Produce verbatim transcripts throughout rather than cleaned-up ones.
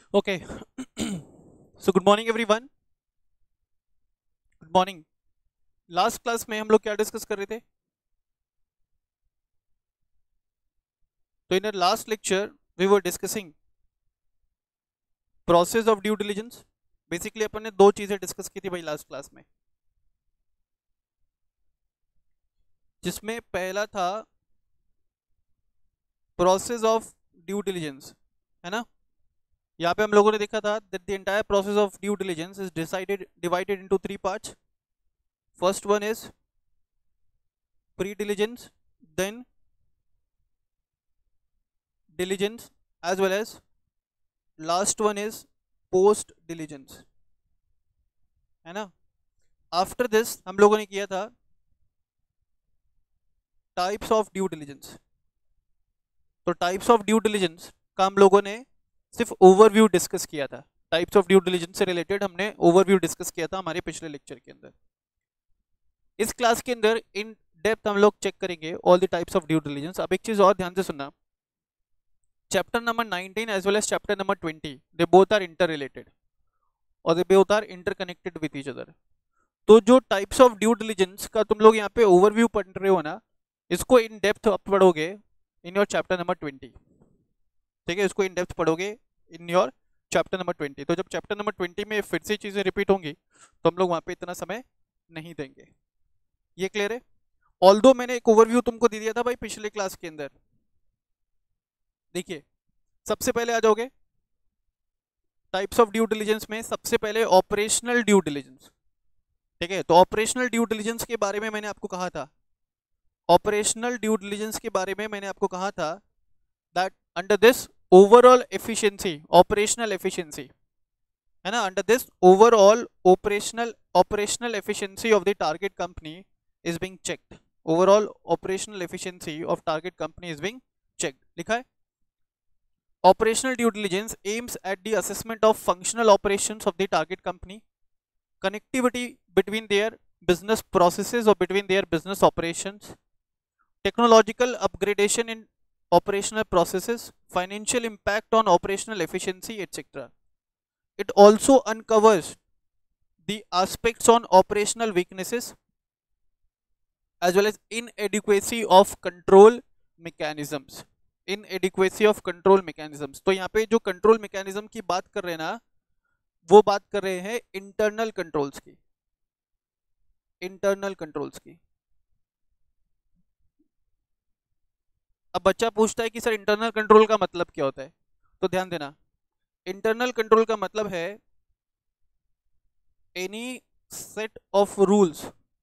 Okay. So good morning everyone. Good morning. Last class में हम लोग क्या डिस्कस कर रहे थे? तो in last lecture we were discussing process of due diligence. Basically अपन ने दो चीजें डिस्कस की थी भाई लास्ट क्लास में, जिसमें पहला था प्रोसेस ऑफ ड्यू डिलिजेंस, है ना. यहाँ पे हम लोगों ने देखा था that the entire process of due diligence is decided divided into three parts. First one is pre diligence, then diligence, as well as last one is post diligence, है ना. आफ्टर दिस हम लोगों ने किया था टाइप्स ऑफ ड्यू डिलिजेंस. तो types of due diligence का हम लोगों ने सिर्फ ओवरव्यू डिस्कस किया था. टाइप्स ऑफ ड्यू डिलिजेंस से रिलेटेड हमने ओवरव्यू डिस्कस किया था हमारे पिछले लेक्चर के अंदर. इस क्लास के अंदर इन डेप्थ हम लोग चेक करेंगे all the types of due diligence. अब एक चीज और ध्यान से सुनना, chapter number nineteen as well as chapter number twenty, they both are interrelated और they both are interconnected with each other. तो जो टाइप्स ऑफ ड्यू डिलिजेंस का तुम लोग यहाँ पे ओवरव्यू पढ़ रहे हो ना, इसको इन डेप्थ आप पढ़ोगे in your chapter number twenty. ठीक है, इसको इन डेप्थ पढ़ोगे in your chapter number twenty. तो जब चैप्टर नंबर ट्वेंटी में फिर से चीजें रिपीट होंगी तो हम लोग वहाँ पे इतना समय नहीं देंगे. ये क्लियर है? ऑल्दो मैंने एक ओवरव्यू तुमको दे दिया था भाई पिछले क्लास के अंदर. देखिए, सबसे पहले आ जाओगे टाइप्स ऑफ ड्यू डिलिजेंस में, सबसे पहले ऑपरेशनल ड्यू डिलिजेंस. ठीक है, तो ऑपरेशनल ड्यू डिलिजेंस के बारे में मैंने आपको कहा था ऑपरेशनल ड्यू डिलिजेंस के बारे में मैंने आपको कहा था that under this overall efficiency, operational efficiency, है ना, under this overall operational operational efficiency of the target company is being checked. Overall operational efficiency of target company is being checked. लिखा है operational due diligence aims at the assessment of functional operations of the target company, connectivity between their business processes or between their business operations, technological upgradation in operational processes, financial impact on operational efficiency, et cetera. It also uncovers the aspects on operational weaknesses as well as inadequacy of control mechanisms. Inadequacy of control mechanisms. तो यहाँ पे जो control mechanism की बात कर रहे हैं ना, वो बात कर रहे हैं इंटरनल कंट्रोल्स की. इंटरनल कंट्रोल्स की. अब बच्चा पूछता है कि सर इंटरनल कंट्रोल का मतलब क्या होता है. तो ध्यान देना, इंटरनल कंट्रोल का मतलब है एनी सेट ऑफ रूल्स.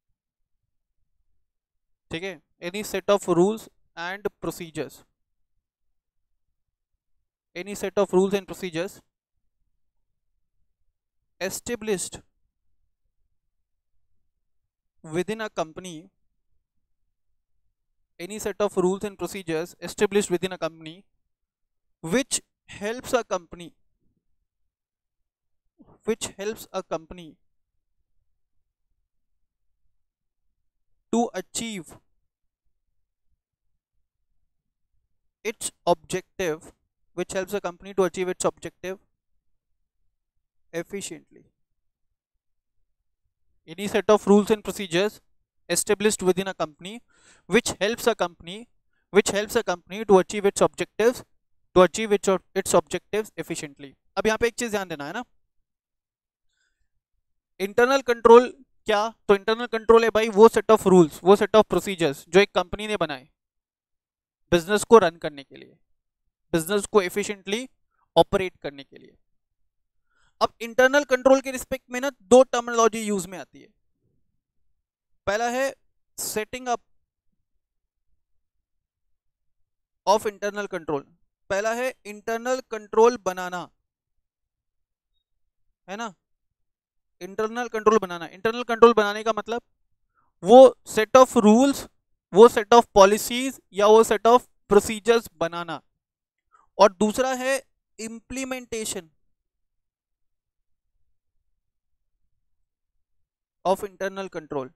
ठीक है, any set of rules and procedures, any set of rules and procedures established within a company, any set of rules and procedures established within a company which helps a company which helps a company to achieve its objective which helps a company to achieve its objective efficiently. Any set of rules and procedures established within a company which helps a company which helps a company to achieve its objectives to achieve its, its objectives efficiently. अब यहाँ पे एक चीज ध्यान देना है ना, internal control क्या, तो इंटरनल कंट्रोल है भाई वो सेट ऑफ रूल्स, वो सेट ऑफ प्रोसीजर्स जो एक कंपनी ने बनाए बिजनेस को रन करने के लिए, बिजनेस को एफिशिएंटली ऑपरेट करने के लिए. अब इंटरनल कंट्रोल के रिस्पेक्ट में ना दो टर्मिनोलॉजी यूज में आती है. पहला है setting up of internal control. पहला है इंटरनल कंट्रोल बनाना, है ना, इंटरनल कंट्रोल बनाना. इंटरनल कंट्रोल बनाने का मतलब वो सेट ऑफ रूल्स, वो सेट ऑफ पॉलिसीज या वो सेट ऑफ प्रोसीजर्स बनाना. और दूसरा है इंप्लीमेंटेशन ऑफ इंटरनल कंट्रोल.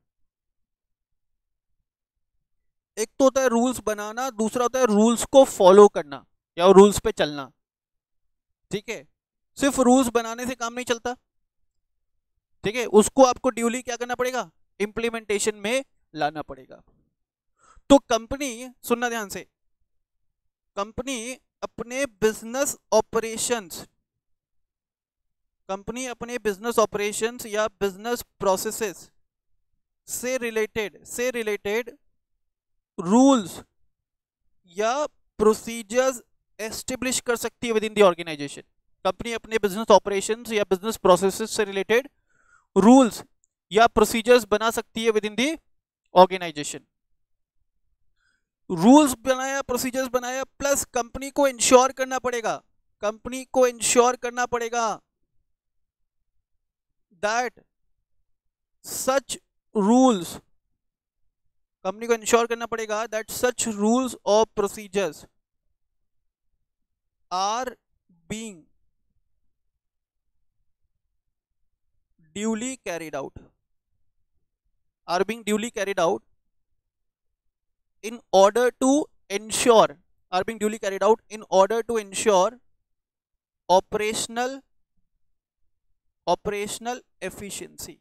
एक तो होता है रूल्स बनाना, दूसरा होता है रूल्स को फॉलो करना या रूल्स पे चलना. ठीक है, सिर्फ रूल्स बनाने से काम नहीं चलता, ठीक है, उसको आपको ड्यूली क्या करना पड़ेगा, इंप्लीमेंटेशन में लाना पड़ेगा। तो कंपनी, सुनना ध्यान से, कंपनी अपने बिजनेस ऑपरेशंस कंपनी अपने बिजनेस ऑपरेशंस या बिजनेस प्रोसेसेस से रिलेटेड से रिलेटेड रूल्स या प्रोसीजर्स एस्टेब्लिश कर सकती है within the organization. Company अपने बिजनेस ऑपरेशंस या बिजनेस प्रोसेसेस से रिलेटेड रूल्स या प्रोसीजर्स बना सकती है within the organization. Rules बनाया, प्रोसीजर्स बनाया, प्लस कंपनी को इंश्योर करना पड़ेगा कंपनी को इंश्योर करना पड़ेगा दैट सच रूल्स कंपनी को इंश्योर करना पड़ेगा दैट सच रूल्स और procedures are being duly carried out are being duly carried out in order to ensure are being duly carried out in order to ensure operational operational efficiency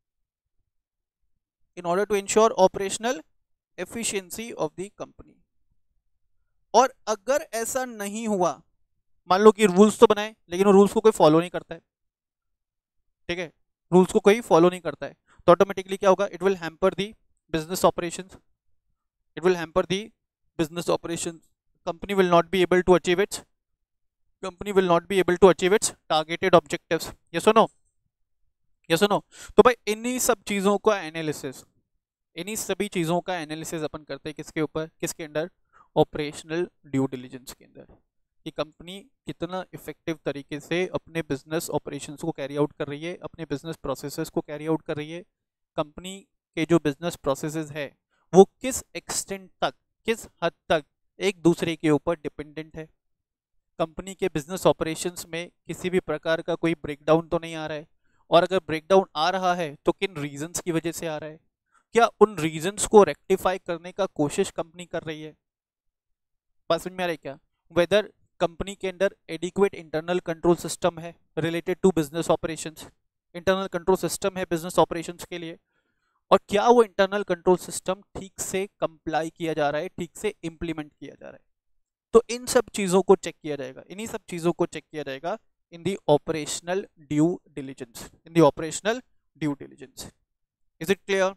in order to ensure operational efficiency of the company। और अगर ऐसा नहीं हुआ, मान लो कि rules तो बनाए लेकिन वो रूल्स को कोई फॉलो नहीं करता है, ठीक है, रूल्स को कोई फॉलो नहीं करता है, तो ऑटोमेटिकली क्या होगा, it will hamper the business operations it will hamper the business operations company will not be able to achieve its company will not be able to achieve its targeted objectives. Yes और no, yes और no. तो भाई इन्हीं सब चीज़ों का analysis इन्हीं सभी चीज़ों का एनालिसिस अपन करते हैं किसके ऊपर, किसके अंडर, ऑपरेशनल ड्यू डिलिजेंस के अंदर, कि कंपनी कितना इफेक्टिव तरीके से अपने बिजनेस ऑपरेशंस को कैरी आउट कर रही है, अपने बिजनेस प्रोसेसेस को कैरी आउट कर रही है, कंपनी के जो बिजनेस प्रोसेसेस है वो किस एक्सटेंट तक, किस हद तक एक दूसरे के ऊपर डिपेंडेंट है, कंपनी के बिजनेस ऑपरेशंस में किसी भी प्रकार का कोई ब्रेकडाउन तो नहीं आ रहा है, और अगर ब्रेकडाउन आ रहा है तो किन रीजंस की वजह से आ रहा है, क्या उन रीजंस को रेक्टिफाई करने का कोशिश कंपनी कर रही है। बात समझ में आ रही है क्या, वेदर कंपनी के अंदर एडिक्वेट इंटरनल कंट्रोल सिस्टम है related to business operations, internal control system है बिजनेस ऑपरेशंस के लिए, और क्या वो इंटरनल कंट्रोल सिस्टम ठीक से कंप्लाई किया जा रहा है, ठीक से इंप्लीमेंट किया जा रहा है। तो इन सब चीज़ों को चेक किया जाएगा, इन्हीं सब चीज़ों को चेक किया जाएगा in the operational due diligence in the operational due diligence. Is it clear,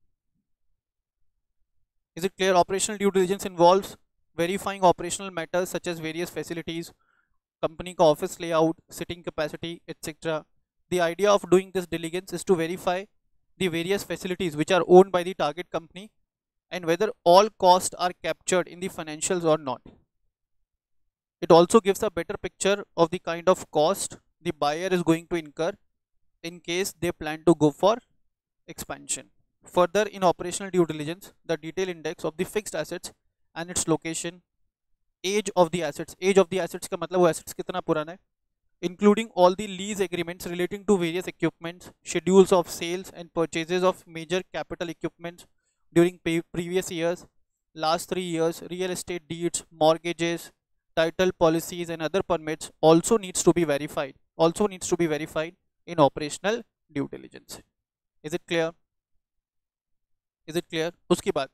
is it clear? Operational due diligence involves verifying operational matters such as various facilities, company का office layout, sitting capacity, et cetera. The idea of doing this diligence is to verify the various facilities which are owned by the target company and whether all costs are captured in the financials or not. It also gives a better picture of the kind of cost the buyer is going to incur in case they plan to go for expansion. Further, in operational due diligence, the detailed index of the fixed assets and its location, age of the assets, age of the assets का मतलब वो assets कितना पुराना है, including all the lease agreements relating to various equipments, schedules of sales and purchases of major capital equipments during previous years, last three years, real estate deeds, mortgages, title policies and other permits also needs to be verified, also needs to be verified in operational due diligence. Is it clear? Is it clear? उसके बाद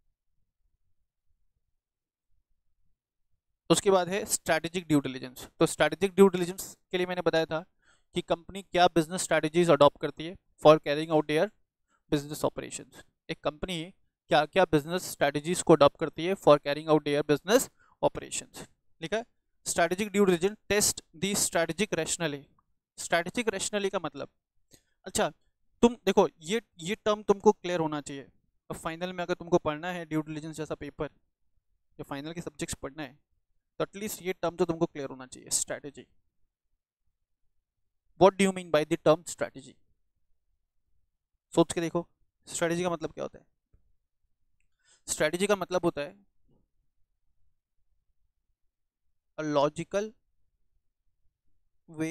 उसके बाद है strategic due diligence. तो strategic due diligence के लिए मैंने बताया था कि कंपनी क्या बिजनेस स्ट्रैटेजीज अडॉप्ट करती है for carrying out their business operations. एक कंपनी क्या क्या बिजनेस स्ट्रैटेजीज को अडॉप्ट करती है for carrying out their business operations. लिखा है strategic due diligence test the strategic rationally. Strategic rationally का मतलब, अच्छा तुम देखो ये ये टर्म तुमको क्लियर होना चाहिए। अब फाइनल में अगर तुमको पढ़ना है ड्यू डिलिजेंस जैसा पेपर, जो फाइनल के सब्जेक्ट्स पढ़ना है, तो एटलीस्ट ये टर्म तो तुमको क्लियर होना चाहिए। Strategy, what do you mean by the term strategy? सोच के देखो स्ट्रैटेजी का मतलब क्या होता है। स्ट्रैटेजी का मतलब होता है a logical way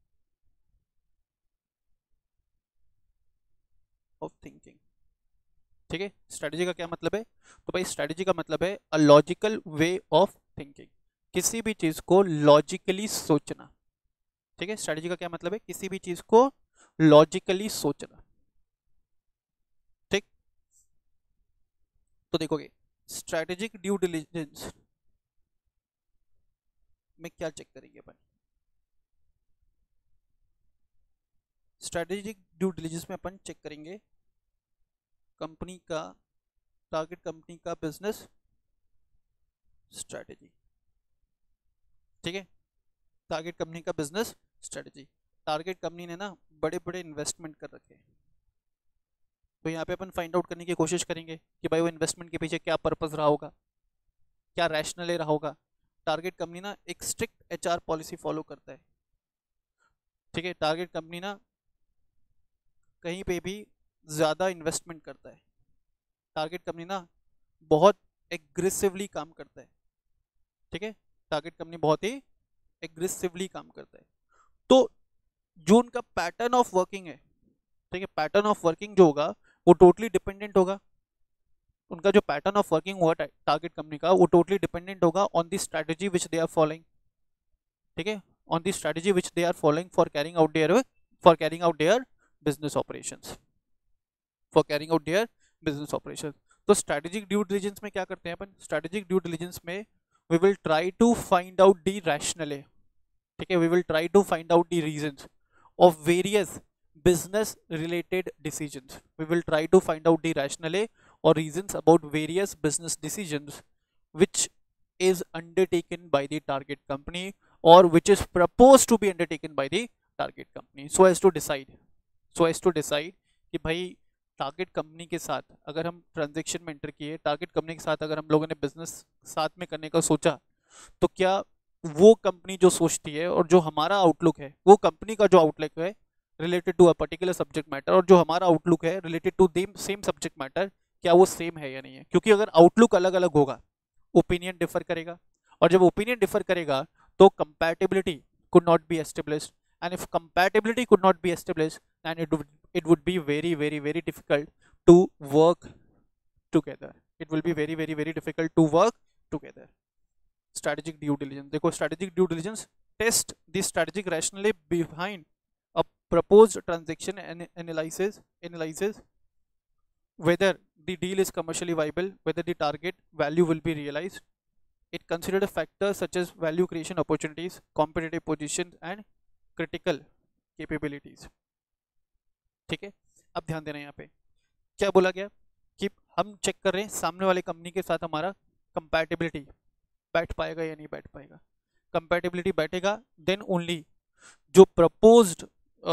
of thinking. ठीक है, स्ट्रैटेजी का क्या मतलब है? तो भाई स्ट्रैटेजी का मतलब है a logical way of thinking, किसी भी चीज को लॉजिकली सोचना। ठीक है, स्ट्रैटेजी का क्या मतलब है, किसी भी चीज को लॉजिकली सोचना। ठीक, तो देखोगे स्ट्रैटेजिक ड्यू डिलिजेंस में क्या चेक करेंगे अपन, स्ट्रैटेजिक ड्यू डिलिजेंस में अपन चेक करेंगे कंपनी का, टारगेट कंपनी का बिजनेस स्ट्रैटेजी। ठीक है, टारगेट कंपनी का बिजनेस स्ट्रैटेजी। टारगेट कंपनी ने ना बड़े बड़े इन्वेस्टमेंट कर रखे हैं, तो यहाँ पे अपन फाइंड आउट करने की कोशिश करेंगे कि भाई वो इन्वेस्टमेंट के पीछे क्या पर्पस रहा होगा, क्या रैशनल रहा होगा। टारगेट कंपनी ना एक स्ट्रिक्ट एचआर पॉलिसी फॉलो करता है। ठीक है, टारगेट कंपनी ना कहीं पे भी ज़्यादा इन्वेस्टमेंट करता है। टारगेट कंपनी ना बहुत एग्रेसिवली काम करता है। ठीक है, टारगेट कंपनी बहुत ही एग्रेसिवली काम करता है। तो जो उनका पैटर्न ऑफ वर्किंग है, ठीक है, पैटर्न ऑफ वर्किंग जो होगा वो टोटली डिपेंडेंट होगा, उनका जो पैटर्न ऑफ वर्किंग हुआ टारगेट कंपनी का वो टोटली डिपेंडेंट होगा on the strategy which they are following. ठीक है, on the strategy which they are following for carrying out their for carrying out their business operations for carrying out their business operations. तो strategic due diligence में क्या करते हैं अपन, strategic due diligence में we will try to find out the rational, ठीक है, we will try to find out the reasons of various business related decisions. We will try to find out the rationale or reasons about various business decisions which is undertaken by the target company or which is proposed to be undertaken by the target company so as to decide so as to decide कि भाई target company के साथ अगर हम transaction में enter किए, target company के साथ अगर हम लोगों ने बिजनेस साथ में करने का सोचा, तो क्या वो कंपनी जो सोचती है और जो हमारा आउटलुक है, वो कंपनी का जो आउटलुक है related to a particular subject matter और जो हमारा आउटलुक है related to same subject matter, क्या वो सेम है या नहीं है। क्योंकि अगर आउटलुक अलग अलग होगा, ओपिनियन डिफर करेगा, और जब ओपिनियन डिफर करेगा तो compatibility could not be established, and if compatibility could not be established then it would it would be very very very difficult to work together it will be very very very difficult to work together. Strategic due diligence, देखो strategic due diligence test the strategic rationale behind a proposed transaction and analyzes analyzes whether the deal is commercially viable, whether the target value will be realized. It considers factors such as value creation opportunities, competitive positions and critical capabilities. ठीक है, अब ध्यान देना, यहाँ पे क्या बोला गया कि हम चेक कर रहे हैं सामने वाले कंपनी के साथ हमारा कंपैटिबिलिटी बैठ पाएगा या नहीं बैठ पाएगा। कंपैटिबिलिटी बैठेगा देन ओनली जो प्रपोज्ड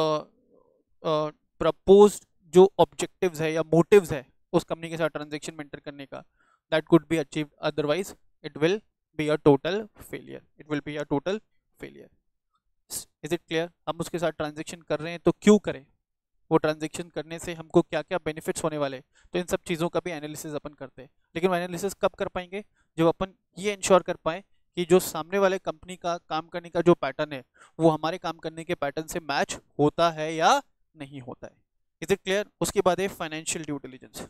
प्रपोज्ड जो ऑब्जेक्टिव्स है या मोटिव्स है उस कंपनी के साथ ट्रांजैक्शन में एंटर करने का, that could be achieved, otherwise it will be a total failure it will be a total failure. Is it clear? हम उसके साथ ट्रांजैक्शन कर रहे हैं तो क्यों करें, वो ट्रांजैक्शन करने से हमको क्या क्या बेनिफिट्स होने वाले, तो इन सब चीज़ों का भी एनालिसिस अपन करते हैं। लेकिन वो एनालिसिस कब कर पाएंगे, जब अपन ये इंश्योर कर पाए कि जो सामने वाले कंपनी का काम करने का जो पैटर्न है वो हमारे काम करने के पैटर्न से मैच होता है या नहीं होता है। Is it clear? उसके बाद है financial due diligence.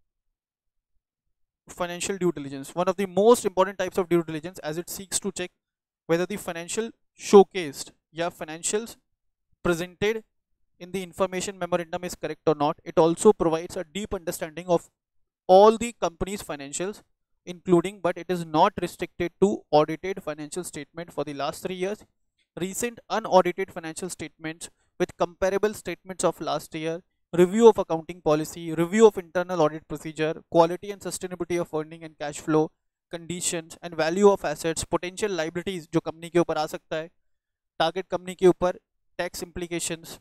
Financial due diligence, one of the most important types of due diligence as it seeks to check whether the financial showcased या financials presented in the information memorandum is correct or not. It also provides a deep understanding of all the company's financials, including but it is not restricted to audited financial statement for the last three years, recent unaudited financial statements with comparable statements of last year, review of accounting policy, review of internal audit procedure, quality and sustainability of earning and cash flow, conditions and value of assets, potential liabilities जो company के ऊपर आ सकता है, target company के ऊपर tax implications,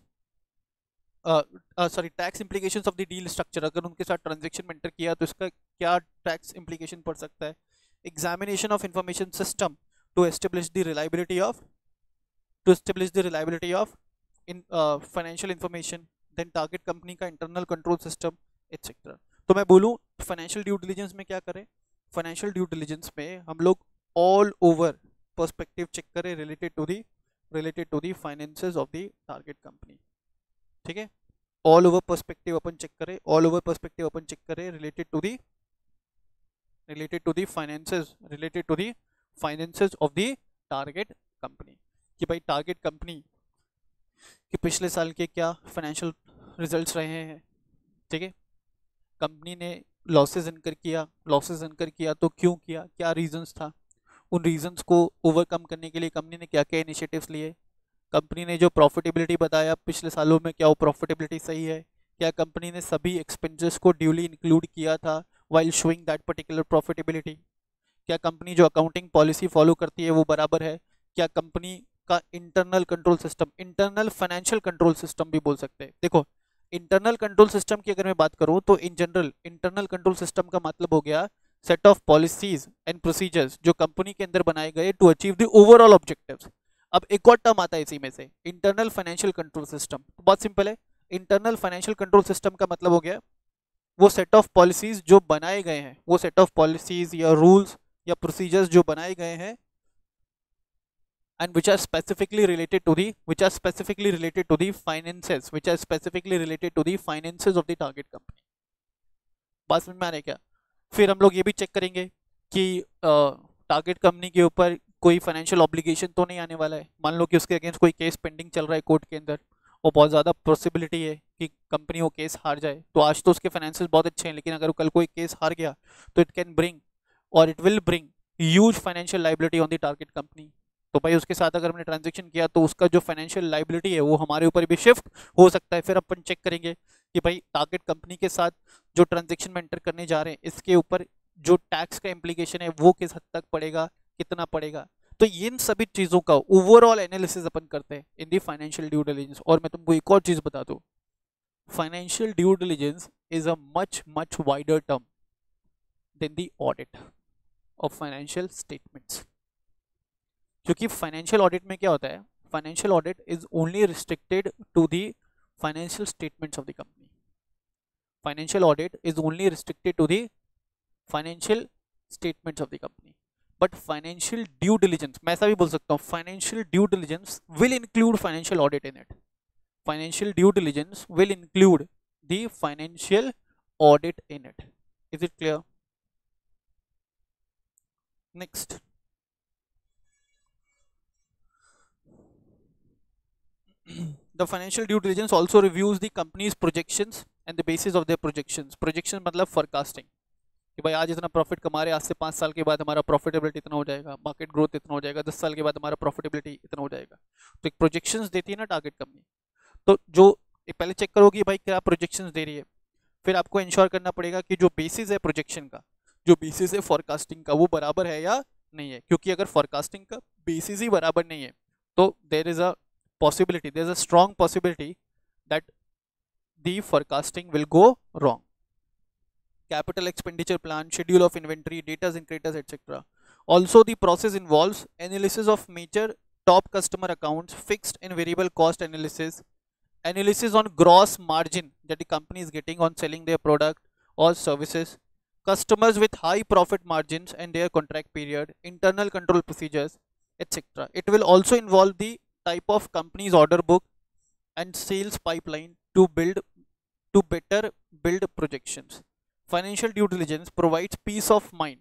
sorry tax implications of the deal structure, अगर उनके साथ ट्रांजेक्शन में एंटर किया तो इसका क्या टैक्स implication पड़ सकता है, examination of information system to establish the reliability of to establish the reliability of in financial information, then target company का इंटरनल कंट्रोल सिस्टम एक्सेट्रा। तो मैं बोलूँ फाइनेंशियल ड्यू डिलिजेंस में क्या करें, फाइनेंशियल ड्यू डिलिजेंस में हम लोग ऑल ओवर पर्सपेक्टिव चेक करें related to the related to the finances of the target company. ठीक है, ऑल ओवर पर्सपेक्टिव अपन चेक करें, ऑल ओवर पर्सपेक्टिव अपन चेक करें related to the related to the finances related to the finances of the target company, कि भाई target company कि पिछले साल के क्या फाइनेंशियल रिजल्ट्स रहे हैं, ठीक है। कंपनी ने लॉसेस इनकर किया, लॉसेस इनकर किया तो क्यों किया, क्या रीजंस था, उन रीजंस को ओवरकम करने के लिए कंपनी ने क्या क्या इनिशिएटिव्स लिए, कंपनी ने जो प्रॉफिटेबिलिटी बताया पिछले सालों में क्या वो प्रॉफिटेबिलिटी सही है, क्या कंपनी ने सभी एक्सपेंसेस को ड्यूली इंक्लूड किया था while showing that particular profitability, क्या कंपनी जो अकाउंटिंग पॉलिसी फॉलो करती है वो बराबर है, क्या कंपनी का internal control system, internal financial control system भी बोल सकते हैं। देखो इंटरनल कंट्रोल सिस्टम की अगर मैं बात करूं तो in general internal control system का मतलब हो गया set of policies and procedures जो कंपनी के अंदर बनाए गए to achieve the overall objectives. अब एक और टर्म आता है इसी में से, इंटरनल फाइनेंशियल कंट्रोल सिस्टम। बहुत सिंपल है, इंटरनल फाइनेंशियल कंट्रोल सिस्टम का मतलब हो गया वो सेट ऑफ पॉलिसीज जो बनाए गए हैं, वो सेट ऑफ पॉलिसीज या रूल्स या प्रोसीजर्स जो बनाए गए हैं and which are specifically related to the which are specifically related to the finances which are specifically related to the finances of the target company। बात समझ में आ रही है क्या? फिर हम लोग ये भी चेक करेंगे कि टारगेट कंपनी के ऊपर कोई फाइनेंशियल ऑब्लिगेशन तो नहीं आने वाला है। मान लो कि उसके अगेंस्ट कोई केस पेंडिंग चल रहा है कोर्ट के अंदर और बहुत ज़्यादा पॉसिबिलिटी है कि कंपनी वो केस हार जाए, तो आज तो उसके फाइनेंशियल बहुत अच्छे हैं, लेकिन अगर कल कोई केस हार गया तो it can bring or it will bring huge financial liability on the target company. तो भाई उसके साथ अगर हमने ट्रांजेक्शन किया तो उसका जो फाइनेंशियल लाइबिलिटी है वो हमारे ऊपर भी शिफ्ट हो सकता है। फिर अपन चेक करेंगे कि भाई टारगेट कंपनी के साथ जो ट्रांजेक्शन में एंटर करने जा रहे हैं इसके ऊपर जो टैक्स का इम्प्लीकेशन है वो किस हद तक पड़ेगा, कितना पड़ेगा। तो इन सभी चीज़ों का ओवरऑल एनालिसिस अपन करते हैं in the financial due diligence. और मैं तुमको एक और चीज़ बता दूँ, financial due diligence is a much much wider term than the audit of financial statements. क्योंकि फाइनेंशियल ऑडिट में क्या होता है, financial audit is only restricted to the financial statements of the company. Financial audit is only restricted to the financial statements of the company. But financial due diligence, मैं ऐसा भी बोल सकता हूँ, financial due diligence will include financial audit in it. Financial due diligence will include the financial audit in it. Is it clear? Next, the financial due diligence also reviews the company's projections and the basis of their projections। projection मतलब forecasting कि भाई आज इतना profit कमा रहे, आज से पाँच साल के बाद हमारा प्रॉफिटेबिलिटी इतना हो जाएगा, मार्केट ग्रोथ इतना हो जाएगा, दस साल के बाद हमारा प्रॉफिटेबिलिटी इतना हो जाएगा। तो एक प्रोजेक्शंस देती है ना टारगेट कंपनी, तो जो पहले चेक करोगी भाई क्या प्रोजेक्शंस दे रही है, फिर आपको इंश्योर करना पड़ेगा कि जो बेसिस है प्रोजेक्शन का, जो बेसिस है फॉरकास्टिंग का, वो बराबर है या नहीं है। क्योंकि अगर फॉरकास्टिंग का बेसिस ही बराबर नहीं है तो there is a possibility, there's a strong possibility that the forecasting will go wrong। capital expenditure plan, schedule of inventory, debtors and creditors, et cetera. Also the process involves analysis of major top customer accounts, fixed and variable cost analysis, analysis on gross margin that the company is getting on selling their product or services, customers with high profit margins and their contract period, internal control procedures, et cetera. It will also involve the type of company's order book and sales pipeline to build to better build projections। Financial due diligence provides peace of mind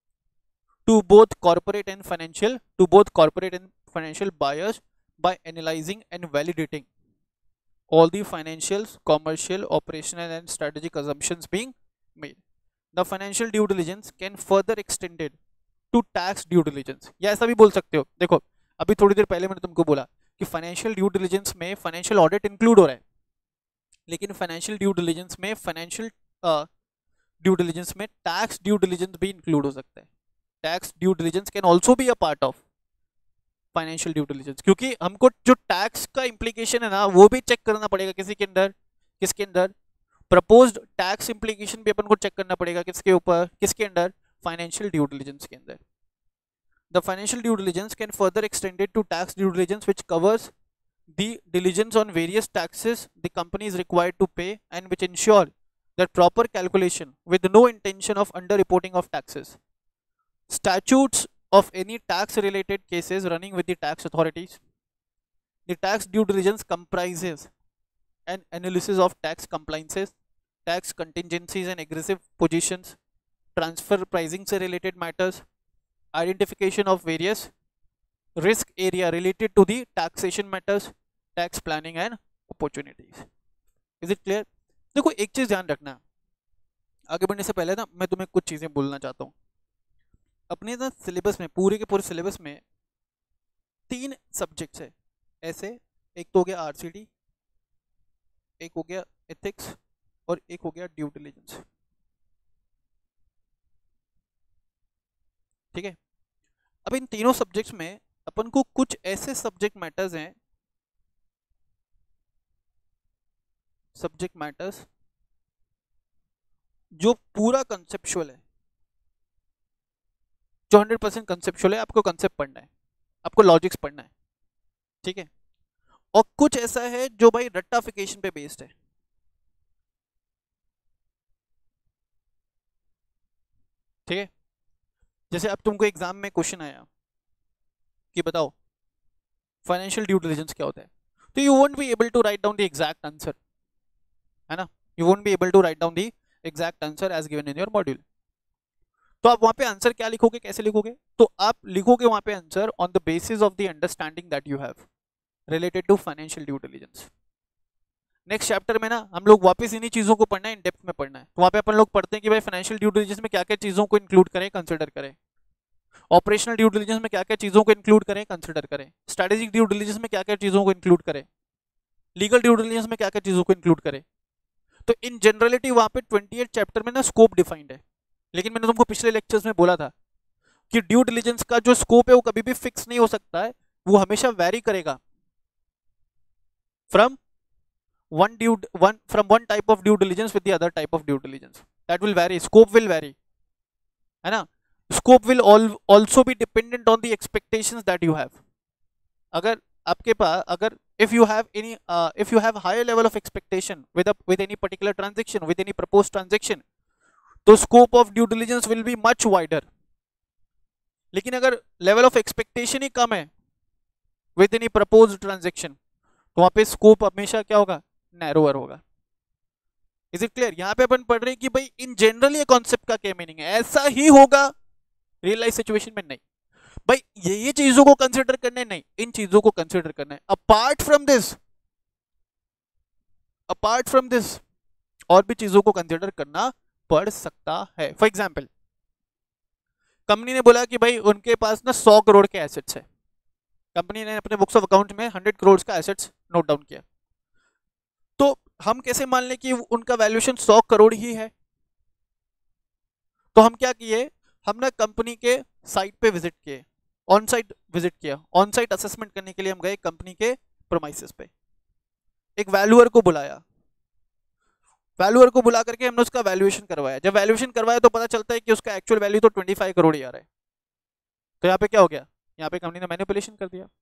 to both corporate and financial to both corporate and financial buyers by analyzing and validating all the financials, commercial, operational and strategic assumptions being made। The financial due diligence can further extended to tax due diligence। या ऐसा भी बोल सकते हो, देखो अभी थोड़ी देर पहले मैंने तुमको बोला कि फाइनेंशियल ड्यू डिलिजेंस में फाइनेंशियल ऑडिट इंक्लूड हो रहा है, लेकिन फाइनेंशियल ड्यू डिलिजेंस में फाइनेंशियल ड्यू डिलिजेंस में टैक्स ड्यू डिलिजेंस भी इंक्लूड हो सकता है। Tax due diligence can also be a part of financial due diligence, क्योंकि हमको जो टैक्स का इम्प्लीकेशन है ना वो भी चेक करना पड़ेगा। किसी के अंदर, किसके अंदर, प्रपोज्ड टैक्स इम्प्लीकेशन भी अपन को चेक करना पड़ेगा। किसके ऊपर, किसके अंदर, फाइनेंशियल ड्यू डिलिजेंस के अंदर। The financial due diligence can further extended to tax due diligence, which covers the diligence on various taxes the company is required to pay and which ensure that proper calculation with no intention of underreporting of taxes. Statutes of any tax related cases running with the tax authorities. The tax due diligence comprises an analysis of tax compliances, tax contingencies and aggressive positions, transfer pricing से related matters, identification of various risk area related to the taxation matters, tax planning and opportunities. Is it clear? देखो एक चीज ध्यान रखना, आगे बढ़ने से पहले ना मैं तुम्हें कुछ चीजें बोलना चाहता हूँ। अपने ना सिलेबस में, पूरे के पूरे सिलेबस में तीन सब्जेक्ट्स है ऐसे, एक तो हो गया आरसीडी, एक हो गया एथिक्स, और एक हो गया ड्यू डिलिजेंस। ठीक है, अब इन तीनों सब्जेक्ट्स में अपन को कुछ ऐसे सब्जेक्ट मैटर्स हैं, सब्जेक्ट मैटर्स जो पूरा कंसेप्चुअल है, जो हंड्रेड परसेंट कंसेप्चुअल है। आपको कंसेप्ट पढ़ना है, आपको लॉजिक्स पढ़ना है, ठीक है। और कुछ ऐसा है जो भाई रट्टाफिकेशन पे बेस्ड है। ठीक है, जैसे अब तुमको एग्जाम में क्वेश्चन आया कि बताओ फाइनेंशियल ड्यू डिलिजेंस क्या होता है, तो you won't be able to write down the exact answer, है ना। You won't be able to write down the exact answer as given in your module. तो आप वहां पे आंसर क्या लिखोगे, कैसे लिखोगे? तो आप लिखोगे वहां पे answer on the basis of the understanding that you have related to financial due diligence. Next chapter में ना हम लोग वापस इन्हीं चीजों को पढ़ना है, इन डेप्थ में पढ़ना है। तो वहां पे अपन लोग पढ़ते हैं कि भाई फाइनेंशियल ड्यू डिलिजेंस में क्या क्या चीजों को इंक्लूड करें, कंसिडर करें। ऑपरेशनल ड्यू डिलिजेंस में क्या क्या चीजों को इंक्लूड करें, कंसिडर करें। स्ट्रेटेजिक ड्यू डिलिजेंस में क्या क्या चीजों को इंक्लूड करें। लीगल ड्यू डिलिजेंस में क्या क्या चीजों को इंक्लूड करें। तो इन जनरलिटी वहां पे अट्ठाईस चैप्टर में ना स्कोप डिफाइंड है। लेकिन मैंने तुमको पिछले लेक्चर्स में बोला था कि ड्यू डिलिजेंस का जो स्कोप है वो कभी भी फिक्स नहीं हो सकता है, वो हमेशा वेरी करेगा from one due one from one type of due diligence with the other type of due diligence. That will vary, scope will vary, है ना। scope will all also be dependent on the expectations that you have. अगर आपके पास, अगर if you have any uh, if you have higher level of expectation with a with any particular transaction, with any proposed transaction, तो scope of due diligence will be much wider. लेकिन अगर level of expectation ही कम है with any proposed transaction, तो वहां पे scope हमेशा क्या होगा, नैरोअर होगा। Is it clear? यहां पे अपन पढ़ रहे हैं कि भाई इन जनरल ये कॉन्सेप्ट का क्या मीनिंग है, ऐसा ही होगा रियल लाइफ सिचुएशन में नहीं। भाई ये ये चीजों को कंसिडर करना है, नहीं, इन चीजों को कंसिडर करना है। Apart from this, apart from this और भी चीजों को कंसिडर करना पड़ सकता है। फॉर एग्जाम्पल, कंपनी ने बोला कि भाई उनके पास ना सौ करोड़ के एसेट्स है। कंपनी ने अपने बुक्स ऑफ अकाउंट में हंड्रेड करोड़ का एसेट्स नोट डाउन किया। तो हम कैसे मान लें कि उनका वैल्यूएशन सौ करोड़ ही है? तो हम क्या किए, हमने कंपनी के साइट पे विजिट किए, ऑन साइट विजिट किया, ऑन साइट असेसमेंट करने के लिए हम गए कंपनी के प्रोमाइसेस पे, एक वैल्यूअर को बुलाया, वैल्यूअर को बुला करके हमने उसका वैल्यूएशन करवाया। जब वैल्यूएशन करवाया तो पता चलता है कि उसका एक्चुअल वैल्यू तो पच्चीस करोड़ ही आ रहा है। तो यहाँ पे क्या हो गया, यहाँ पे कंपनी ने मैनिपुलेशन कर दिया।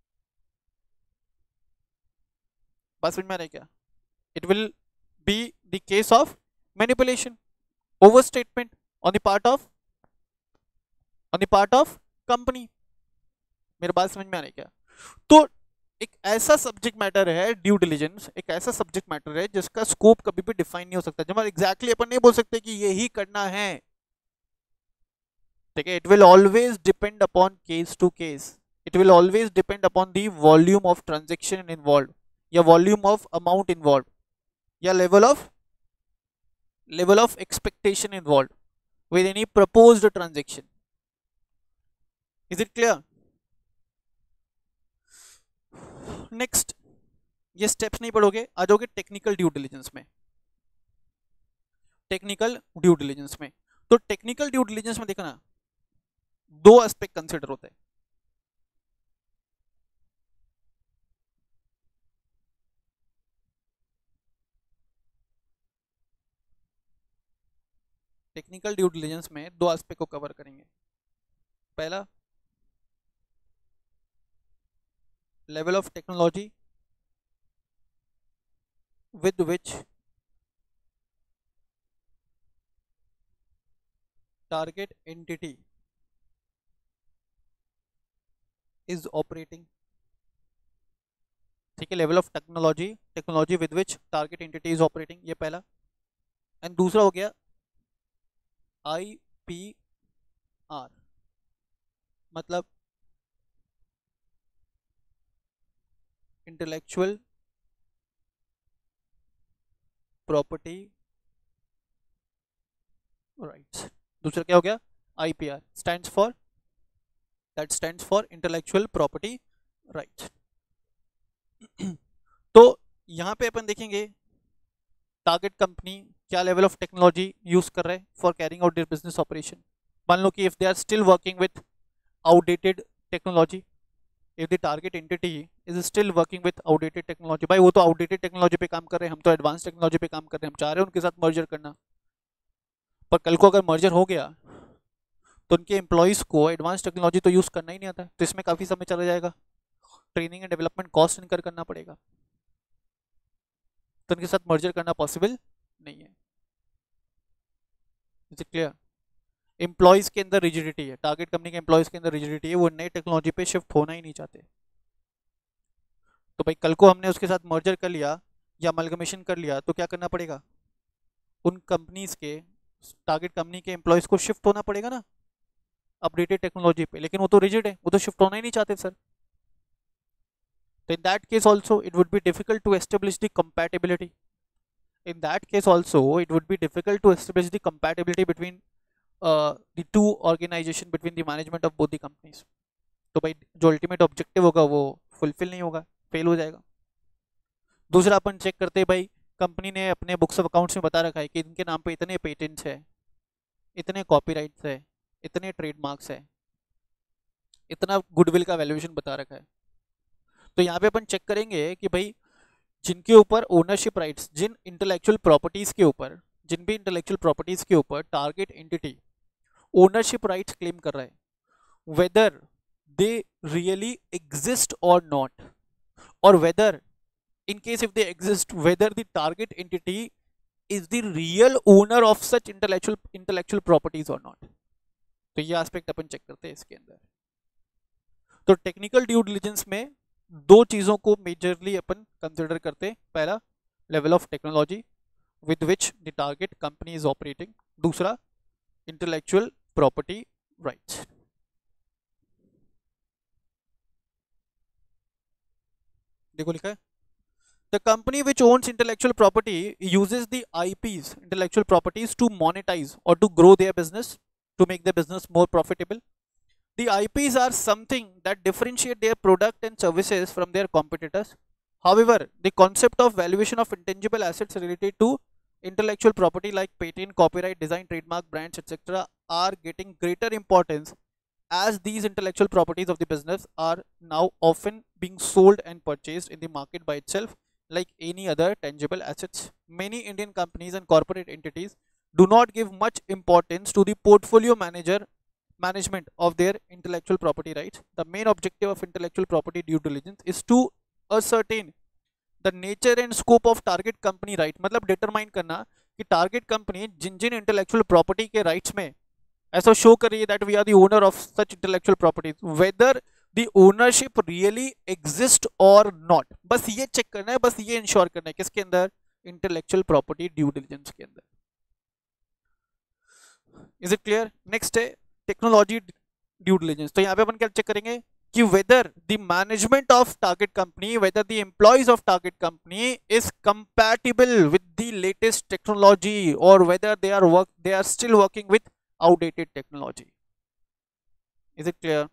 बात समझ में आ रहा है क्या? It will be the case of manipulation, overstatement on the part of on the part of company. मेरी बात समझ में आ रही क्या? तो एक ऐसा सब्जेक्ट मैटर है ड्यू डिलिजेंस, एक ऐसा सब्जेक्ट मैटर है जिसका स्कोप कभी भी डिफाइन नहीं हो सकता। जब एग्जैक्टली अपन नहीं बोल सकते कि यही करना है, ठीक है। It will always depend upon case to case, it will always depend upon the volume of transaction involve, या वॉल्यूम ऑफ अमाउंट इन्वॉल्व, या level of level of expectation involved with any proposed transaction. Is it clear? Next, ये steps नहीं पढ़ोगे, आ जाओगे technical due diligence में। Technical due diligence में, तो टेक्निकल ड्यू डिलिजेंस में देखना दो एस्पेक्ट कंसिडर होते हैं। टेक्निकल ड्यू डिलिजेंस में दो एस्पेक्ट को कवर करेंगे। पहला, level of technology with which target entity is operating, ठीक है। Level of technology, technology with which target entity is operating, ये पहला। एंड दूसरा हो गया आई पी आर, मतलब इंटेलेक्चुअल प्रॉपर्टी राइट्स। दूसरा क्या हो गया, IPR stands for, that stands for intellectual property rights. तो यहां पे अपन देखेंगे टारगेट कंपनी क्या लेवल ऑफ टेक्नोलॉजी यूज कर रहे हैं for carrying out their business operation. मान लो कि if they are still working with outdated technology, if the target entity is still working with outdated technology, भाई वो तो आउटडेटेड टेक्नोलॉजी पे काम कर रहे हैं, हम तो एडवांस टेक्नोलॉजी पे काम कर रहे हैं, हम चाह रहे हैं उनके साथ मर्जर करना। पर कल को अगर मर्जर हो गया तो उनके एम्प्लॉयज़ को एडवांस टेक्नोलॉजी तो यूज़ करना ही नहीं आता, तो इसमें काफ़ी समय चला जाएगा, training and development cost incur करना पड़ेगा, तो उनके साथ मर्जर करना पॉसिबल नहीं है। Is it clear? एम्प्लॉयज़ के अंदर रिजिडिटी है, टारगेट कंपनी के एम्प्लॉयज़ के अंदर रिजिडिटी है, वो नई टेक्नोलॉजी पे शिफ्ट होना ही नहीं चाहते। तो भाई कल को हमने उसके साथ मर्जर कर लिया या अमलगमेशन कर लिया तो क्या करना पड़ेगा, उन कंपनीज के टारगेट कंपनी के एम्प्लॉयज़ को शिफ्ट होना पड़ेगा ना अपडेटेड टेक्नोलॉजी पे, लेकिन वो तो रिजिड है, वो तो शिफ्ट होना ही नहीं चाहते सर। तो in that case also it would be difficult to establish the compatibility, in that case also it would be difficult to establish the compatibility between uh, the two organization, between the management of both the companies। तो भाई जो ultimate objective होगा वो fulfil नहीं होगा, fail हो जाएगा। दूसरा अपन चेक करते हैं, भाई कंपनी ने अपने बुक्स ऑफ अकाउंट्स में बता रखा है कि इनके नाम पे इतने पेटेंट्स है, इतने कॉपीराइट्स है, इतने ट्रेडमार्क्स है, इतना गुडविल का वैल्यूएशन बता रखा है। तो यहाँ पे अपन चेक करेंगे कि भाई जिनके ऊपर ओनरशिप राइट्स, जिन इंटेलेक्चुअल प्रॉपर्टीज के ऊपर, जिन भी इंटेलेक्चुअल प्रॉपर्टीज के ऊपर target entity ownership rights claim कर रहा है, whether they really exist or not, और whether in case if they exist whether the target entity is the real owner of such intellectual intellectual properties or not. तो ये aspect अपन check करते हैं इसके अंदर। तो टेक्निकल ड्यू डिलिजेंस में दो चीजों को मेजरली अपन कंसिडर करते हैं, पहला level of technology with which the target company is operating, दूसरा इंटेलेक्चुअल प्रॉपर्टी राइट्स। देखो लिखा है, the company which owns intellectual property uses the IPs intellectual properties to monetize और to grow their business, to make their business more profitable. The I Ps are something that differentiate their product and services from their competitors. However, the concept of valuation of intangible assets related to intellectual property like patent, copyright, design, trademark, brands, et cetera are getting greater importance as these intellectual properties of the business are now often being sold and purchased in the market by itself like any other tangible assets. Many Indian companies and corporate entities do not give much importance to the portfolio manager management of their intellectual property rights. The main objective of intellectual property due diligence is to ascertain the nature and scope of target company right, मतलब determine करना कि target company जिन जिन intellectual property के rights में ऐसा show कर रही है that we are the owner of such intellectual properties, whether the ownership really exist or not, बस ये check करना है, बस ये ensure करना है किसके अंदर, intellectual property due diligence के अंदर। Is it clear? Next है टेक्नोलॉजी ड्यू डिलिजेंस। तो यहाँ पे अपन क्या चेक करेंगे कि whether the management of target company, whether the employees of target company is compatible with the latest technology और whether they are work they are still working with outdated technology. Is it clear?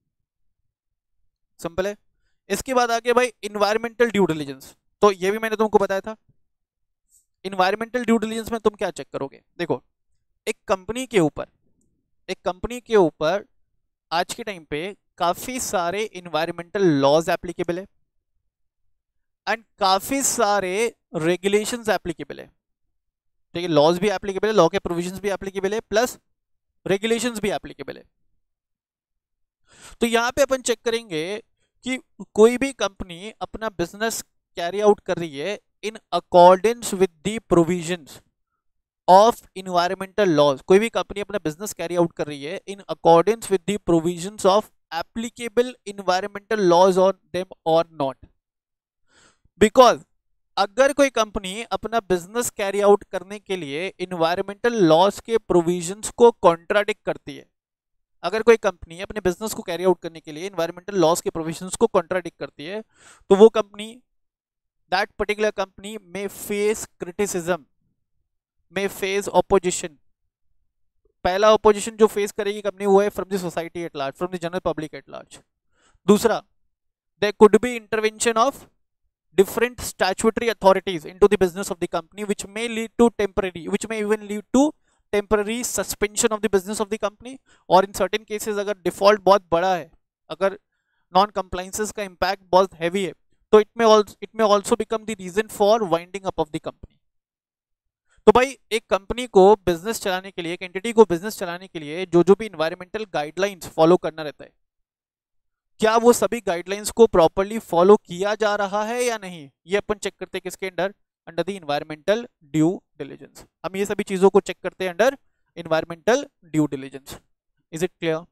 Simple है। इसके बाद आगे भाई environmental due diligence. तो ये भी मैंने तुमको बताया था। इन्वायरमेंटल ड्यू डिलिजेंस में तुम क्या चेक करोगे, देखो एक कंपनी के ऊपर एक कंपनी के ऊपर आज के टाइम पे काफी सारे इन्वायरमेंटल लॉज एप्लीकेबल है एंड काफी सारे रेगुलेशंस एप्लीकेबल है। ठीक है, लॉज भी एप्लीकेबल है, लॉ के प्रोविजंस भी एप्लीकेबल है, प्लस रेगुलेशंस भी एप्लीकेबल है। तो यहां पे अपन चेक करेंगे कि कोई भी कंपनी अपना बिजनेस कैरी आउट कर रही है in accordance with the provisions of environmental laws, कोई भी कंपनी अपना बिजनेस कैरी आउट कर रही है in accordance with the provisions of applicable environmental laws on them और नॉट। बिकॉज अगर कोई कंपनी अपना बिजनेस कैरी आउट करने के लिए इन्वायरमेंटल लॉज के प्रोविजंस को कॉन्ट्राडिक्ट करती है, अगर कोई कंपनी अपने बिजनेस को कैरी आउट करने के लिए इन्वायरमेंटल लॉस के प्रोविजंस को कॉन्ट्राडिक्ट करती है, तो वो company, that particular company may face criticism, may face opposition. पहला ऑपोजिशन जो फेस करेगी कंपनी वो है from the society at large, from the general public at large. दूसरा, there could be intervention of different statutory authorities into the business of the company, which may lead to temporary, which may even lead to temporary suspension of the business of the company, और in certain cases अगर default बहुत बड़ा है, अगर non compliances का impact बहुत heavy है, तो it may also it may also become the reason for winding up of the company। तो भाई एक कंपनी को बिजनेस चलाने के लिए, एक एंटिटी को बिजनेस चलाने के लिए जो जो भी इन्वायरमेंटल गाइडलाइंस फॉलो करना रहता है, क्या वो सभी गाइडलाइंस को प्रॉपर्ली फॉलो किया जा रहा है या नहीं, ये अपन चेक करते हैं किसके under, under the environmental due diligence. हम ये सभी चीजों को चेक करते हैं under environmental due diligence. Is it clear?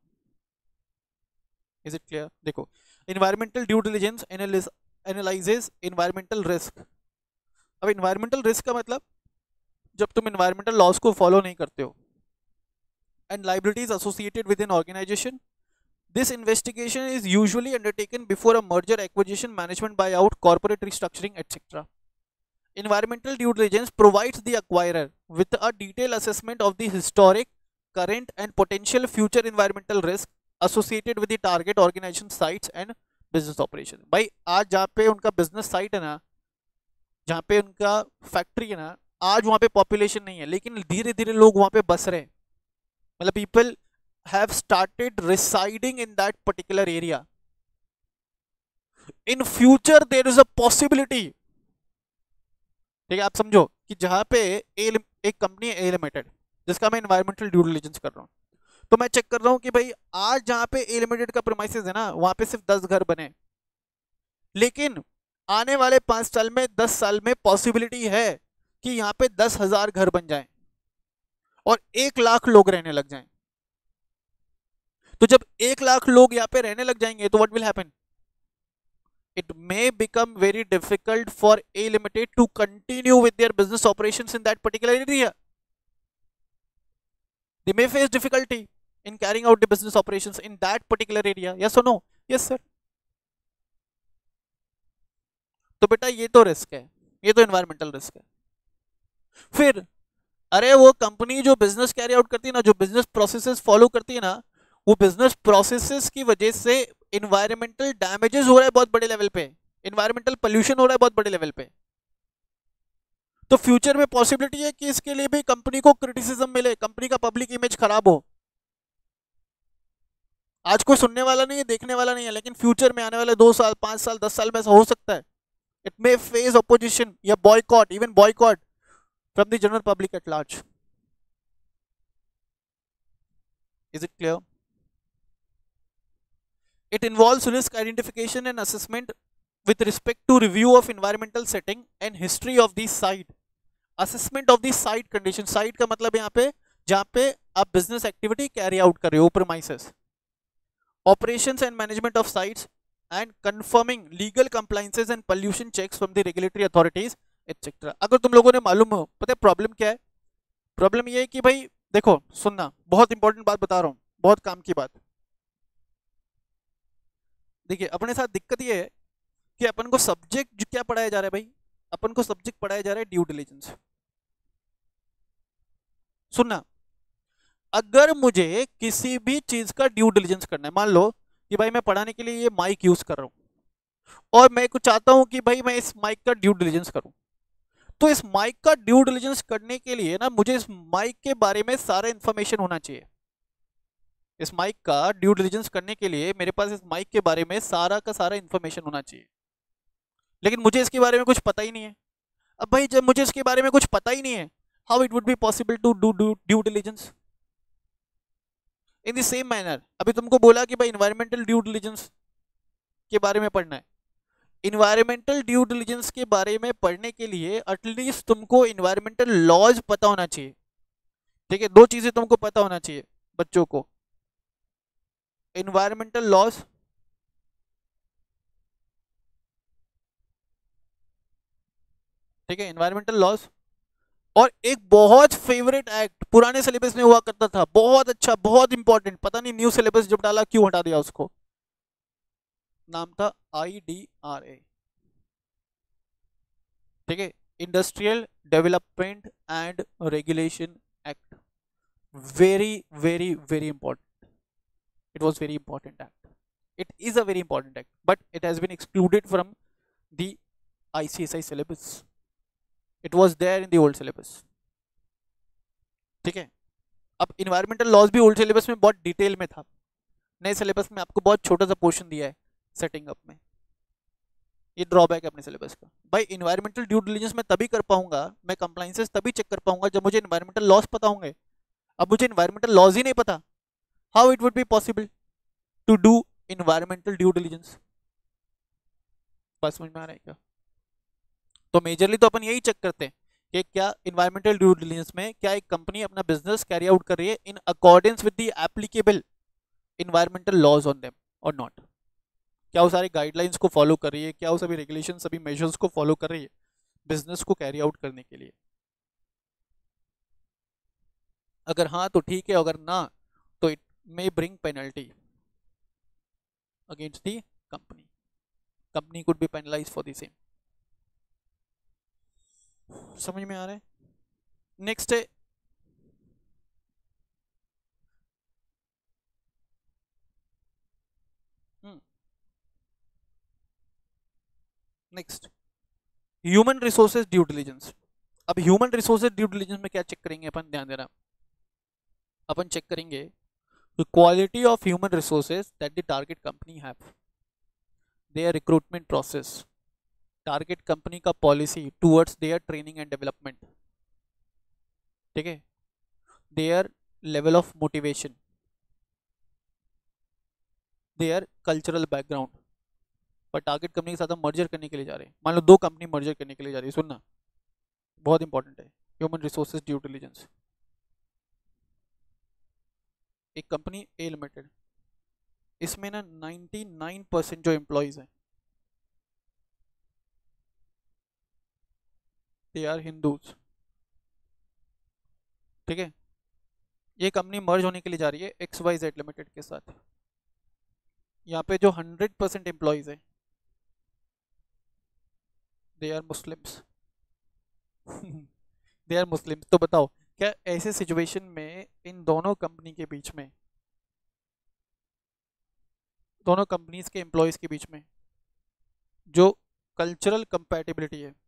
Is it clear? देखो, environmental due diligence analyses environmental risk. अब इन्वायरमेंटल रिस्क का मतलब, जब तुम इन्वायरमेंटल लॉस को फॉलो नहीं करते हो, and liabilities associated with an organization, this investigation is usually undertaken before a merger, acquisition, management buyout, corporate restructuring, et cetera. Environmental due diligence provides the acquirer with a detailed assessment of the historic, current and potential future environmental risk associated with the target organization sites and business operation। भाई आज जहाँ पे उनका business site है ना, जहाँ पे उनका factory है ना, आज वहाँ पे population नहीं है, लेकिन धीरे धीरे लोग वहाँ पे बस रहे हैं, मतलब people have started residing in that particular area। in future there is a possibility, ठीक है, आप समझो कि जहां पे ए, एक कंपनी है ए लिमिटेड, जिसका मैं इन्वायरमेंटल ड्यू डिलिजेंस कर रहा हूं, तो मैं चेक कर रहा हूं कि भाई आज जहां पे ए लिमिटेड का प्रीमाइसेस है ना, वहां पे सिर्फ दस घर बने, लेकिन आने वाले पांच साल में, दस साल में पॉसिबिलिटी है कि यहाँ पे दस हजार घर बन जाएं और एक लाख लोग रहने लग जाएं। तो जब एक लाख लोग यहाँ पे रहने लग जाएंगे तो what will happen, it may become very difficult for A limited to continue with their business operations in that particular area. They may face difficulty in carrying out the business operations in that particular area. Yes और no? Yes sir. तो बेटा ये तो risk है, ये तो environmental risk है। फिर अरे वो कंपनी जो बिजनेस कैरी आउट करती है ना, जो बिजनेस प्रोसेसेस फॉलो करती है ना, वो बिजनेस प्रोसेसेस की वजह से इन्वायरमेंटल डैमेजेस हो रहा है बहुत बड़े लेवल पे, इन्वायरमेंटल पोल्यूशन हो रहा है बहुत बड़े लेवल पे। तो फ्यूचर में पॉसिबिलिटी है कि इसके लिए भी कंपनी को क्रिटिसिज्म मिले, कंपनी का पब्लिक इमेज खराब हो। आज कोई सुनने वाला नहीं है, देखने वाला नहीं है, लेकिन फ्यूचर में आने वाले दो साल, पांच साल, दस साल में ऐसा हो सकता है। इट मे फेस ऑपोजिशन या boycott, even boycott from the general public at large. Is it clear? It involves risk identification and assessment with respect to review of environmental setting and history of the site, assessment of the site condition। site का मतलब यहाँ पे जहाँ पे आप business activity carry out कर रहे हो, premises, operations and management of sites, and confirming legal compliances and pollution checks from the regulatory authorities, et cetera। अगर तुम लोगों ने मालूम हो, पता है प्रॉब्लम क्या है? प्रॉब्लम ये है कि भाई देखो, सुनना, बहुत इंपॉर्टेंट बात बता रहा हूँ, बहुत काम की बात। देखिए अपने साथ दिक्कत ये है कि अपन को सब्जेक्ट क्या पढ़ाया जा रहा है भाई, अपन को सब्जेक्ट पढ़ाया जा रहा है ड्यू डिलिजेंस। सुनना, अगर मुझे किसी भी चीज का ड्यू डिलिजेंस करना है, मान लो कि भाई मैं पढ़ाने के लिए ये माइक यूज कर रहा हूं और मैं कुछ चाहता हूं कि भाई मैं इस माइक का ड्यू डिलिजेंस करूं, तो इस माइक का ड्यू डिलिजेंस करने के लिए ना मुझे इस माइक के बारे में सारा इंफॉर्मेशन होना चाहिए। इस माइक का ड्यू डिलिजेंस करने के लिए मेरे पास इस माइक के बारे में सारा का सारा इंफॉर्मेशन होना चाहिए, लेकिन मुझे इसके बारे में कुछ पता ही नहीं है। अब भाई जब मुझे इसके बारे में कुछ पता ही नहीं है, how it would be possible to do due diligence? In the same manner, अभी तुमको बोला कि भाई इन्वायरमेंटल ड्यू डिलिजेंस के बारे में पढ़ना है। इन्वायरमेंटल ड्यू डिलिजेंस के बारे में पढ़ने के लिए एटलीस्ट तुमको इन्वायरमेंटल लॉज पता होना चाहिए। ठीक है, दो चीजें तुमको पता होना चाहिए बच्चों को, इन्वायरमेंटल लॉज ठीक है, इन्वायरमेंटल लॉज और एक बहुत फेवरेट एक्ट पुराने सिलेबस में हुआ करता था, बहुत अच्छा, बहुत इंपॉर्टेंट, पता नहीं न्यू सिलेबस जब डाला क्यों हटा दिया उसको, नाम था आई डी आर ए, ठीक है, industrial development and regulation act, very very very important, it was very important act, it is a very important act but it has been excluded from the I C S I syllabus, it was there in the old syllabus, ठीक है। अब environmental laws भी old syllabus में बहुत detail में था, नए syllabus में आपको बहुत छोटा सा पोर्शन दिया है सेटिंग अप में, ये ड्रॉबैक है अपने सिलेबस का। भाई इन्वायरमेंटल ड्यू डिलिजेंस मैं तभी कर पाऊंगा, मैं कंप्लाइंसेस तभी चेक कर पाऊंगा जब मुझे इन्वायरमेंटल लॉज पता होंगे, अब मुझे इन्वायरमेंटल लॉज ही नहीं पता, how it would be possible to do environmental due diligence, बात समझ में आ रहा है क्या? तो मेजरली तो अपन यही चेक करते हैं कि क्या इन्वायरमेंटल ड्यू डिलिजेंस में क्या एक कंपनी अपना बिजनेस कैरी आउट कर रही है in accordance with the applicable environmental laws on them और नॉट, क्या वो सारे गाइडलाइंस को फॉलो कर रही है, क्या वो सभी रेगुलेशन सभी मेजर्स को फॉलो कर रही है बिजनेस को कैरी आउट करने के लिए, अगर हाँ तो ठीक है, अगर ना तो it may bring penalty against the company, company could be penalized for the same, समझ में आ रहा है? नेक्स्ट है next human resources due diligence. अब ह्यूमन रिसोर्सेज ड्यू डिलिजेंस में क्या चेक करेंगे अपन, ध्यान देना, अपन चेक करेंगे the quality of human resources that the target company have, their recruitment process, target company का policy towards their training and development, ठीक है, their level of motivation, their cultural background, पर टारगेट कंपनी के साथ हम merger करने के लिए जा रहे हैं, मान लो दो कंपनी मर्जर करने के लिए जा रही है, सुनना बहुत इंपॉर्टेंट है ह्यूमन रिसोर्सेज ड्यू डिलिजेंस। एक कंपनी ए लिमिटेड, इसमें ना निन्यानवे परसेंट जो एम्प्लॉइज हैं दे आर हिंदूज, ठीक है, ये कंपनी मर्ज होने के लिए जा रही है एक्स वाई जेड लिमिटेड के साथ, यहाँ पे जो हंड्रेड परसेंट एम्प्लॉइज हैं they are Muslims they are Muslims. तो बताओ क्या ऐसे सिचुएशन में इन दोनों कंपनी के बीच में, दोनों कंपनीज के एम्प्लॉयज के बीच में जो कल्चरल कंपैटिबिलिटी है,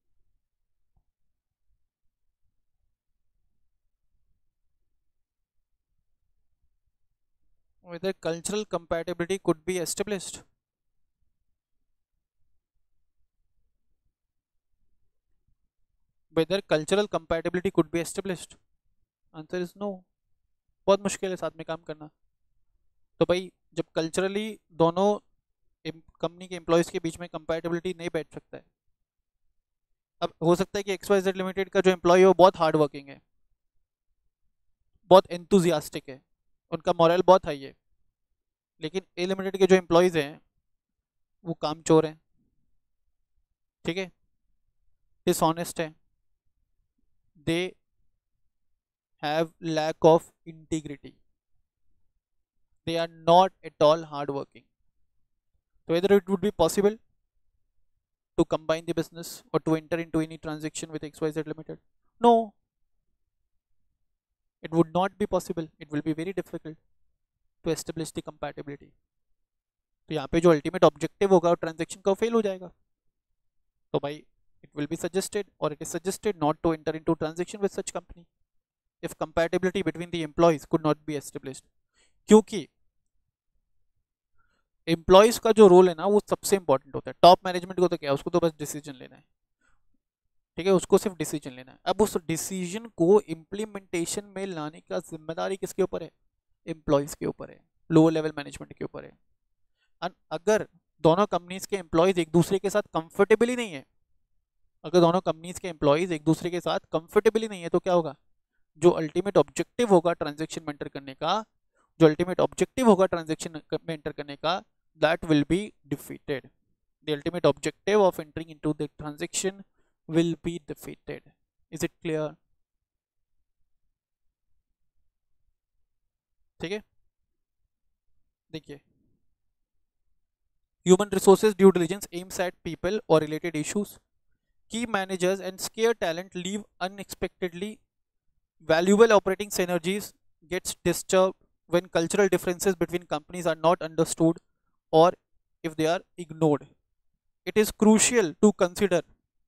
whether cultural compatibility could be established, whether cultural compatibility could be established, answer is no, बहुत मुश्किल है साथ में काम करना। तो भाई जब कल्चरली दोनों कंपनी के एम्प्लॉयज के बीच में कंपैटिबिलिटी नहीं बैठ सकता है, अब हो सकता है कि एक्स वाई जेड लिमिटेड का जो एम्प्लॉय है वो बहुत हार्ड वर्किंग है, बहुत एंथुजियास्टिक है, उनका मॉरल बहुत हाई है, लेकिन ए लिमिटेड के जो एम्प्लॉयज हैं वो कामचोर हैं, ठीक है, डिसऑनेस्ट है, they have lack of integrity, they are not at all hard working. So whether it would be possible to combine the business or to enter into any transaction with X Y Z Limited? No, it would not be possible. It will be very difficult to establish the compatibility. तो यहाँ पे जो ultimate objective होगा transaction का fail हो जाएगा। तो भाई it will be suggested or it is suggested not to enter into transaction with such company if compatibility between the employees could not be established, क्योंकि एम्प्लॉयज का जो रोल है ना वो सबसे इंपॉर्टेंट होता है। टॉप मैनेजमेंट को तो क्या है, उसको तो बस डिसीजन लेना है, ठीक है, उसको सिर्फ डिसीजन लेना है। अब उस डिसीजन को इम्प्लीमेंटेशन में लाने का जिम्मेदारी किसके ऊपर है, एम्प्लॉयज के ऊपर है, लोअर लेवल मैनेजमेंट के ऊपर है। और अगर दोनों कंपनीज के एम्प्लॉयज एक दूसरे के साथ कंफर्टेबल ही नहीं है, अगर दोनों कंपनीज के एम्प्लॉयज एक दूसरे के साथ कंफर्टेबल ही नहीं है तो क्या होगा, जो अल्टीमेट ऑब्जेक्टिव होगा ट्रांजेक्शन में एंटर करने का, जो अल्टीमेट ऑब्जेक्टिव होगा ट्रांजेक्शन में एंटर करने का, that will be defeated. The ultimate objective of entering into the transaction will be defeated. Is it clear? ठीक है, देखिए, human resources due diligence aims at people और related issues. Key managers and scarce talent leave unexpectedly. Valuable operating synergies gets disturbed when cultural differences between companies are not understood or if they are ignored. It is crucial to consider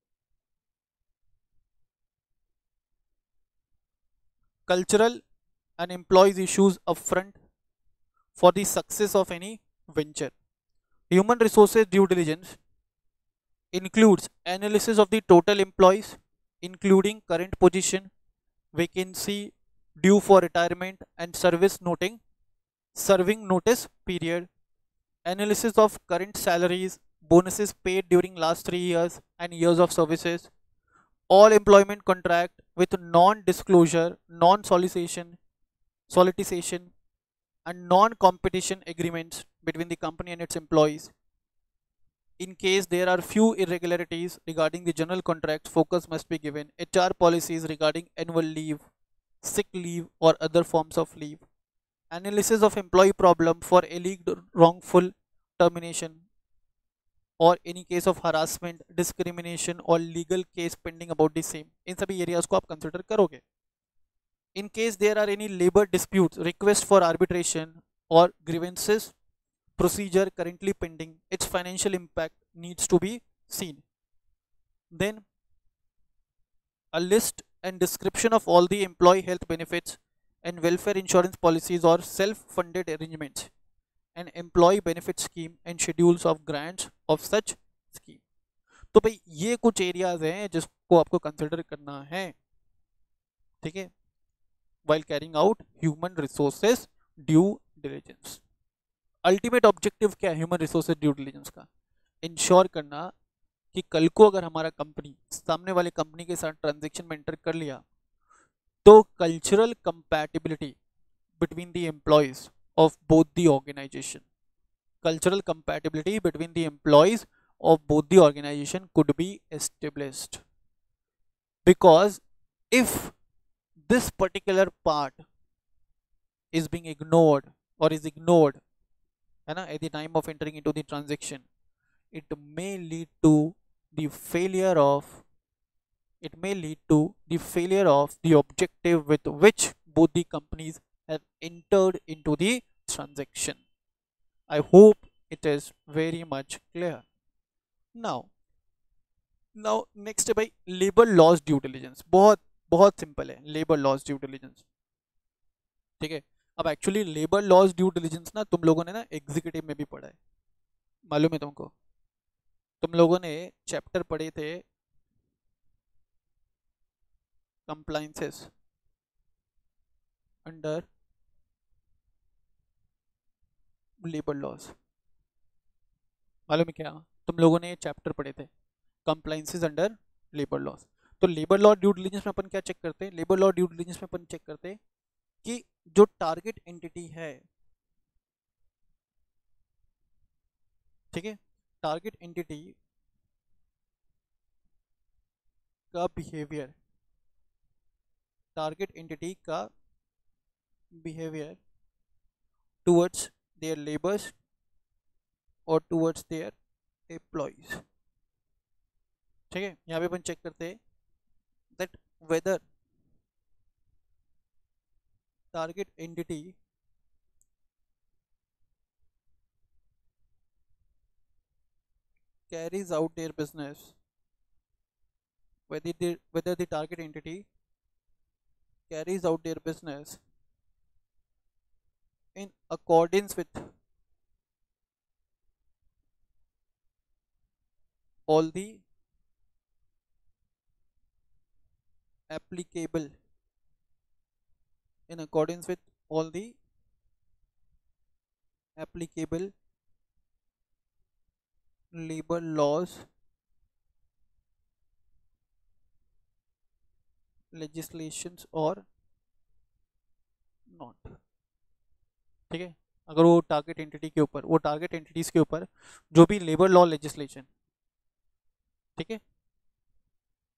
cultural and employees issues upfront for the success of any venture. Human resources due diligence includes analysis of the total employees, including current position, vacancy, due for retirement, and service noting, serving notice period, analysis of current salaries, bonuses paid during last three years and years of services, all employment contract with non-disclosure, non-solicitation, solicitation, and non-competition agreements between the company and its employees. In case there are few irregularities regarding the general contract, focus must be given. H R policies regarding annual leave, sick leave, or other forms of leave. Analysis of employee problem for alleged wrongful termination or any case of harassment, discrimination or legal case pending about the same. इन सभी areas को आप consider करोगे. In case there are any labor disputes, request for arbitration or grievances, procedure currently pending, its financial impact needs to be seen. Then a list and description of all the employee health benefits and welfare insurance policies or self-funded arrangements, an employee benefit scheme and schedules of grants of such scheme. तो भाई ये कुछ areas हैं जिसको आपको consider करना है, ठीक है, while carrying out human resources due diligence. Ultimate objective क्या है ह्यूमन रिसोर्सेज ड्यू डिलिजेंस का? इंश्योर करना कि कल को अगर हमारा कंपनी सामने वाले कंपनी के साथ ट्रांजैक्शन में एंटर कर लिया तो cultural compatibility between the employees of both the organization, cultural compatibility between the employees of both the organization could be established. Because if this particular part is being ignored or is ignored है ना at the time of entering into the transaction, it may lead to the failure of it may lead to the failure of the objective with which both the companies have entered into the transaction. I hope it is very much clear. Now, now next है भाई labor laws due diligence. बहुत बहुत simple है labor laws due diligence. ठीक है, अब actually labor laws due diligence ना तुम लोगों ने ना एग्जीक्यूटिव में भी पढ़ा है, मालूम है तुमको? तुम लोगों ने चैप्टर पढ़े थे compliances अंडर लेबर लॉज, मालूम है क्या? तुम लोगों ने चैप्टर पढ़े थे कंप्लाइंसेस अंडर लेबर लॉज. तो लेबर लॉ ड्यू डिलिजेंस में अपन क्या चेक करते हैं? लेबर लॉ ड्यू डिलिजेंस में अपन चेक करते हैं कि जो टारगेट एंटिटी है, ठीक है, टारगेट एंटिटी का बिहेवियर टारगेट एंटिटी का behaviour towards their labors or towards their employees. ठीक है, यहाँ पे अपन चेक करते हैं that whether target entity carries out their business, whether the, whether the target entity carries out their business in accordance with all the applicable in accordance with all the applicable labor laws, legislations or not. ठीक है, अगर वो target entity के ऊपर वो target entities के ऊपर जो भी लेबर लॉ लेजिस्लेशन, ठीक है,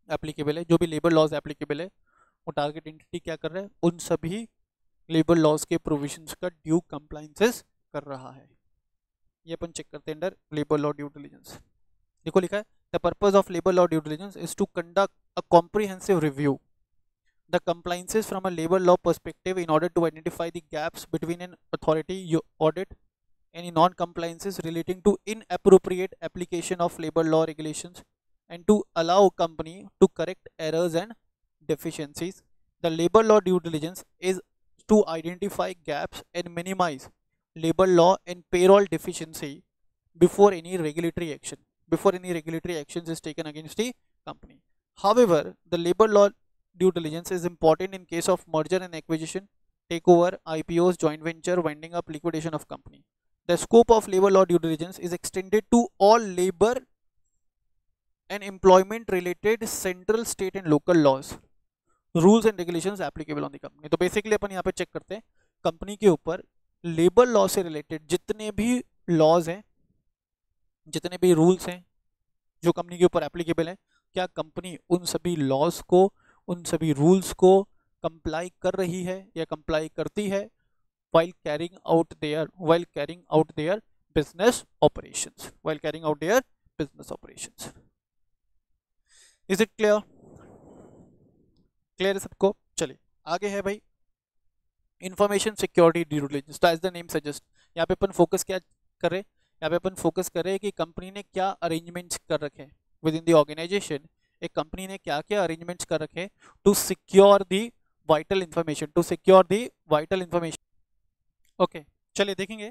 एप्लीकेबल है, जो भी लेबर लॉज एप्लीकेबल है वो टारगेट एंटिटी क्या कर रहा है, उन सभी लेबर लॉज के प्रोविजंस का ड्यू कंप्लायंसेस कर रहा है। ये अपन चेक करते हैं under labour law due diligence. देखो लिखा है the purpose of labour law due diligence is to conduct a comprehensive review the compliances from a labor law perspective in order to identify the gaps between an authority you audit any non-compliances relating to inappropriate application of labor law regulations and to allow company to correct errors and deficiencies. The labor law due diligence is to identify gaps and minimize labor law and payroll deficiency before any regulatory action before any regulatory actions is taken against the company. However, the labor law due diligence is important in case of merger and acquisition, takeover, I P Os, joint venture, winding up, liquidation of company. The scope of labor law due diligence is extended to all labor and employment related central, state and local laws, rules and regulations applicable on the company. तो basically अपन यहाँ पे check करते हैं company के ऊपर labour law से related जितने भी लॉज हैं, जितने भी रूल्स हैं जो कंपनी के ऊपर एप्लीकेबल है, क्या कंपनी उन सभी लॉज को, उन सभी रूल्स को कंप्लाई कर रही है या कंप्लाई करती है while carrying out their while carrying out their business operations while carrying out their business operations. Is it clear? Clear है सबको? चलिए आगे है भाई इंफॉर्मेशन सिक्योरिटी ड्यू डिलिजेंस। तो एज द नेम सजेस्ट, यहाँ पे अपन फोकस क्या कर रहे हैं, यहाँ पे अपन फोकस कर रहे हैं कि कंपनी ने क्या अरेंजमेंट्स कर रखे हैं विद इन द ऑर्गेनाइजेशन। एक कंपनी ने क्या क्या अरेंजमेंट्स कर रखे हैं to secure the vital information to secure the vital information. Okay चलिए देखेंगे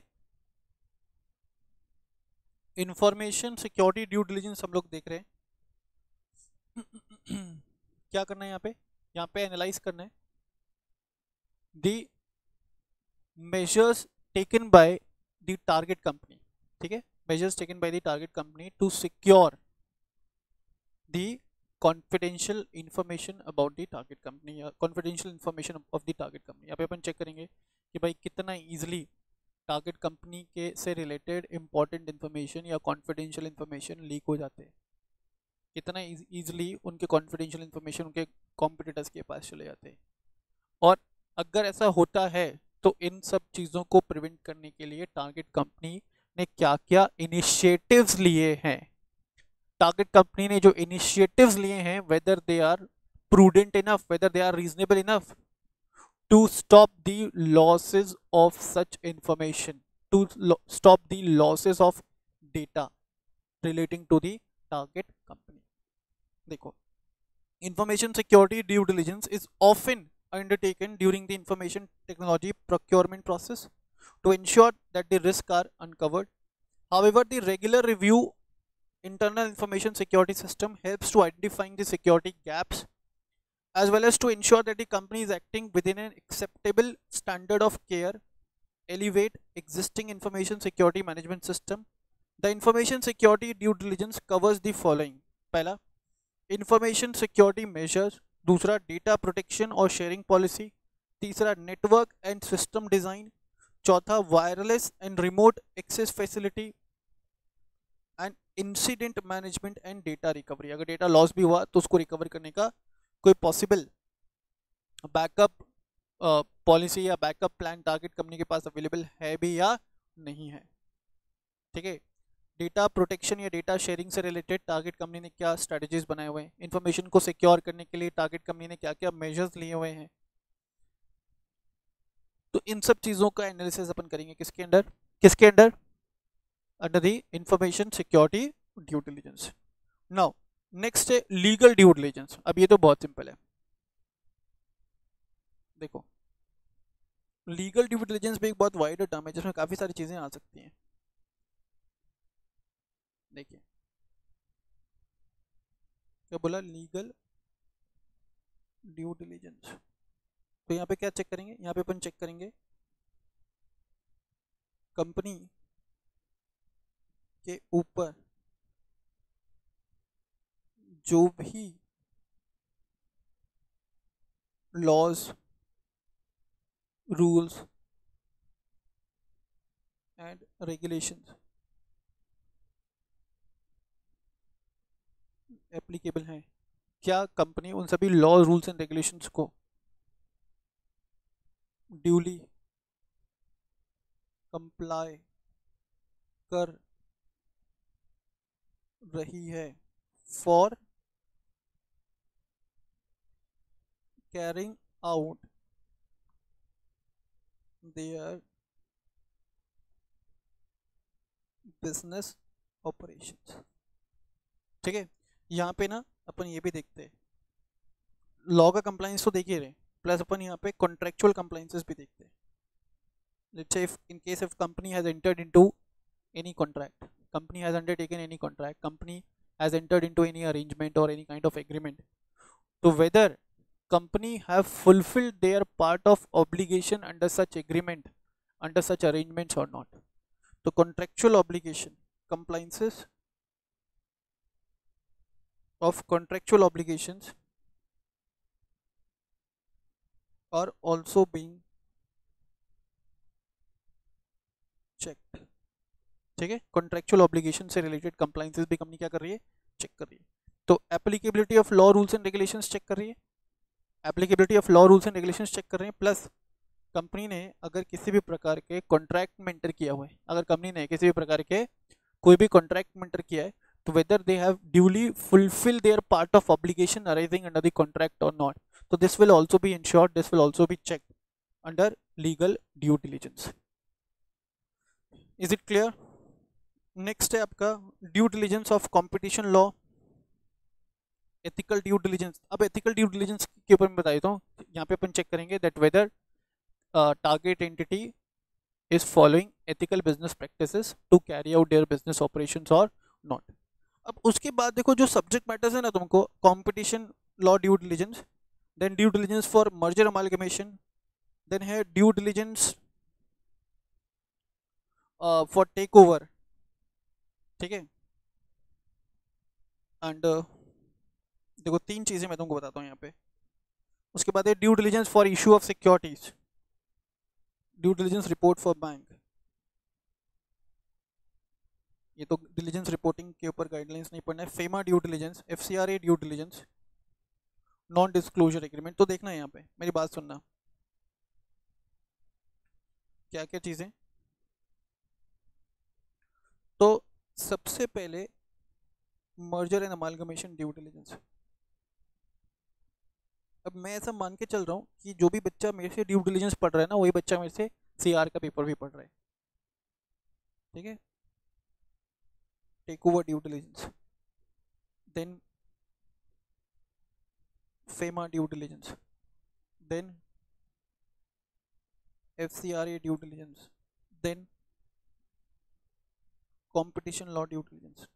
इंफॉर्मेशन सिक्योरिटी ड्यू डिलिजेंस हम लोग देख रहे हैं। क्या करना है यहाँ पे, यहाँ पे एनालाइज करना है दी measures taken by the target company, ठीक है, measures taken by the target company to secure the confidential information about the target company या confidential information of the target company। यहाँ पे अपन चेक करेंगे कि भाई कितना easily टारगेट कंपनी के से रिलेटेड इंपॉर्टेंट इन्फॉर्मेशन या कॉन्फिडेंशियल इन्फॉर्मेशन लीक हो जाते हैं, कितना ईजिली उनके कॉन्फिडेंशियल इन्फॉर्मेशन उनके कॉम्पिटिटर्स के पास चले जाते हैं। और अगर ऐसा होता है तो इन सब चीज़ों को प्रिवेंट करने के लिए टारगेट कंपनी ने क्या क्या इनिशिएटिव्स लिए हैं, टारगेट कंपनी ने जो इनिशिएटिव्स लिए हैं whether they are prudent enough, whether they are reasonable enough to stop the losses of such information, to stop the losses of data relating to the target company. देखो information security due diligence is often undertaken during the information technology procurement process to ensure that the risks are uncovered. However, the regular review internal information security system helps to identifying the security gaps as well as to ensure that the company is acting within an acceptable standard of care, elevate existing information security management system. The information security due diligence covers the following. पहला information security measures, दूसरा data protection और sharing policy, तीसरा network and system design, चौथा wireless and remote access facility and incident management and data recovery. अगर data loss भी हुआ तो उसको रिकवर करने का कोई पॉसिबल बैकअप पॉलिसी या बैकअप प्लान टारगेट कंपनी के पास अवेलेबल है भी या नहीं है। ठीक है, डेटा प्रोटेक्शन या डेटा शेयरिंग से रिलेटेड टारगेट कंपनी ने क्या स्ट्रेटजीज बनाए हुए हैं, इंफॉर्मेशन को सिक्योर करने के लिए टारगेट कंपनी ने क्या क्या मेजर्स लिए हुए हैं, तो इन सब चीज़ों का एनालिसिस अपन करेंगे किसके अंडर, किसके under, under the information security due diligence. Now next है लीगल ड्यू डिलिजेंस। अब ये तो बहुत सिंपल है, देखो लीगल ड्यू डिलिजेंस भी एक बहुत वाइड टर्म है जिसमें काफ़ी सारी चीज़ें आ सकती हैं। देखिए क्या बोला, लीगल ड्यू डिलिजेंस। तो यहाँ पे क्या चेक करेंगे, यहाँ पे अपन चेक करेंगे कंपनी के ऊपर जो भी laws, rules and regulations applicable हैं क्या कंपनी उन सभी लॉ रूल्स एंड रेगुलेशंस को ड्यूली कंप्लाई कर रही है for carrying out their business operations. ठीक है, यहाँ पे ना अपन ये भी देखते हैं, लॉ का कंप्लाइंस तो देख ही रहे, प्लस अपन यहाँ पे कॉन्ट्रेक्चुअल कंप्लाइंसेस भी देखते हैं। Let's say if in case if company has entered into any contract, company has undertaken any contract, company has entered into any arrangement or any kind of agreement, so whether company have fulfilled their part of obligation under such agreement, under such arrangements or not. So contractual obligation, compliances of contractual obligations are also being checked. ठीक है, contractual obligation से related compliances भी company क्या कर रही है, check कर रही है। तो applicability of law rules and regulations check कर रही है, applicability of law rules and regulations check कर रहे हैं, प्लस कंपनी ने अगर किसी भी प्रकार के कॉन्ट्रैक्ट में एंटर किया हुआ है, अगर कंपनी ने किसी भी प्रकार के कोई भी कॉन्ट्रैक्ट में एंटर किया है, तो whether they have duly fulfil their part of obligation arising under the contract और नॉट, तो this will also be ensured, this will also be checked under legal due diligence. Is it clear? Next है आपका due diligence of competition law, ethical due diligence. अब ethical due diligence के ऊपर मैं बता देता हूँ, यहाँ पे अपन चेक करेंगे that whether target entity is following ethical business practices to carry out their business operations और नॉट। अब उसके बाद देखो जो सब्जेक्ट मैटर्स है ना तुमको, competition law due diligence, then due diligence for merger amalgamation, then है due diligence for takeover, ठीक है, एंड uh, देखो तीन चीजें मैं तुमको बताता हूँ यहाँ पे। उसके बाद है due diligence for issue of securities, due diligence report for bank, ये तो डिलिजेंस रिपोर्टिंग के ऊपर गाइडलाइंस नहीं पढ़ना है। FEMA due diligence, FCRA due diligence, non disclosure agreement. तो देखना है यहाँ पे, मेरी बात सुनना, क्या क्या चीजें। तो सबसे पहले merger and amalgamation due diligence. अब मैं ऐसा मान के चल रहा हूँ कि जो भी बच्चा मेरे से ड्यू डिलिजेंस पढ़ रहा है ना, वही बच्चा मेरे से सीआर का पेपर भी पढ़ रहा है, ठीक है। Takeover due diligence, then FEMA due diligence, then FCRA due diligence, then competition law due diligence.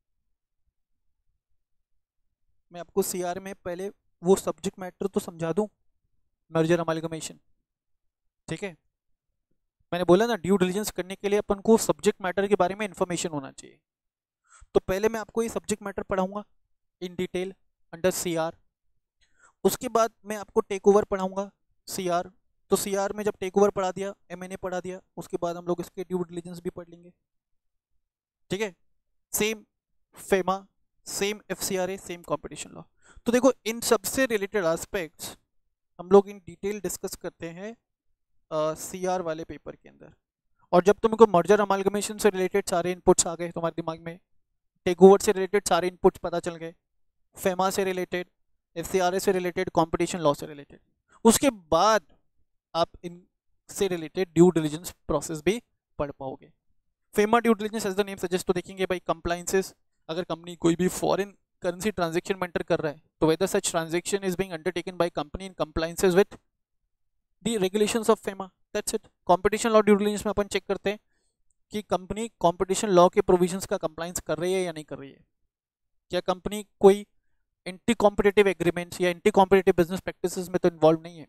मैं आपको सीआर में पहले वो सब्जेक्ट मैटर तो समझा दूं, मर्जर अमालगमेशन, ठीक है। मैंने बोला ना ड्यू डिलिजेंस करने के लिए अपन को सब्जेक्ट मैटर के बारे में इंफॉर्मेशन होना चाहिए। तो पहले मैं आपको ये सब्जेक्ट मैटर पढ़ाऊंगा इन डिटेल अंडर सीआर, उसके बाद मैं आपको टेक ओवर पढ़ाऊंगा सीआर। तो सीआर में जब टेक ओवर पढ़ा दिया, एमएनए पढ़ा दिया, उसके बाद हम लोग इसके ड्यू डिलिजेंस भी पढ़ लेंगे, ठीक है। Same FEMA, same FCRA, same competition law. तो देखो इन सबसे रिलेटेड एस्पेक्ट्स हम लोग इन डिटेल डिस्कस करते हैं सीआर uh, वाले पेपर के अंदर। और जब तुमको मर्जर अमालगमेशन से रिलेटेड सारे इनपुट्स आ गए तुम्हारे दिमाग में, टेक ओवर से रिलेटेड सारे इनपुट्स पता चल गए, फेमा से रिलेटेड, एफसीआरए से रिलेटेड, कंपटीशन लॉ से रिलेटेड, उसके बाद आप इन से रिलेटेड ड्यू डिलिजेंस प्रोसेस भी पढ़ पाओगे। FEMA due diligence as the name suggest, तो देखेंगे भाई कंप्लाइंसेस, अगर कंपनी कोई भी फॉरेन करेंसी ट्रांजैक्शन में एंटर कर रहा है तो whether such transaction is being undertaken by company in compliances with the regulations of FEMA, that's it. Competition law due diligence में अपन चेक करते हैं कि कंपनी कंपटीशन लॉ के प्रोविजंस का कंप्लायंस कर रही है या नहीं कर रही है, क्या कंपनी कोई एंटी कॉम्पिटिटिव एग्रीमेंट्स या एंटी कॉम्पिटिटिव बिजनेस प्रैक्टिसेस में तो इन्वॉल्व नहीं है।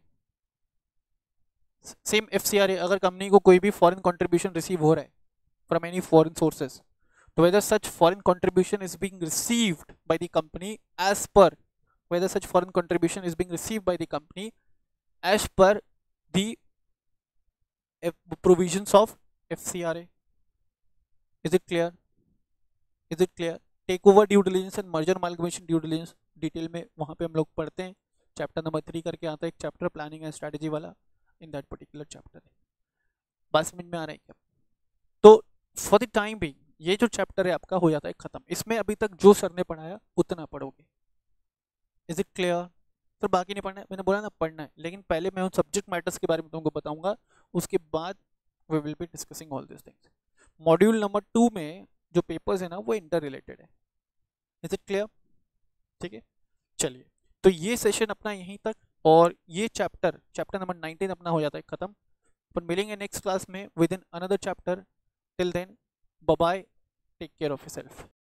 सेम एफसीआरए, अगर कंपनी को कोई भी फॉरेन कंट्रीब्यूशन रिसीव हो रहा है फ्रॉम एनी फॉरेन सोर्सेज, तो whether such foreign contribution is being received by the company as per whether such foreign contribution is being received by the company as per the provisions of F C R A. Is it clear? Is it clear? Takeover due diligence and merger amalgamation due diligence, detail में वहाँ पे हम लोग पढ़ते हैं। Chapter number three करके आता है एक चैप्टर, प्लानिंग एंड स्ट्रैटेजी वाला, इन दैट पर्टिकुलर चैप्टर है। बात समझ में आ रहा है क्या? तो फॉर द टाइम बिंग ये जो चैप्टर है आपका हो जाता है खत्म। इसमें अभी तक जो सर ने पढ़ाया उतना पढ़ोगे। Is it clear? सर बाकी नहीं पढ़ना है, मैंने बोला ना पढ़ना है, लेकिन पहले मैं उन सब्जेक्ट मैटर्स के बारे में तुमको बताऊंगा, उसके बाद we will be discussing all this things. Module number two में जो पेपर्स है ना वो इंटर रिलेटेड है। Is it clear? ठीक है, चलिए तो ये सेशन अपना यहीं तक, और ये चैप्टर चैप्टर नंबर नाइनटीन अपना हो जाता है खत्म। पर मिलेंगे नेक्स्ट क्लास में with in another chapter. Till then bye bye, take care of yourself.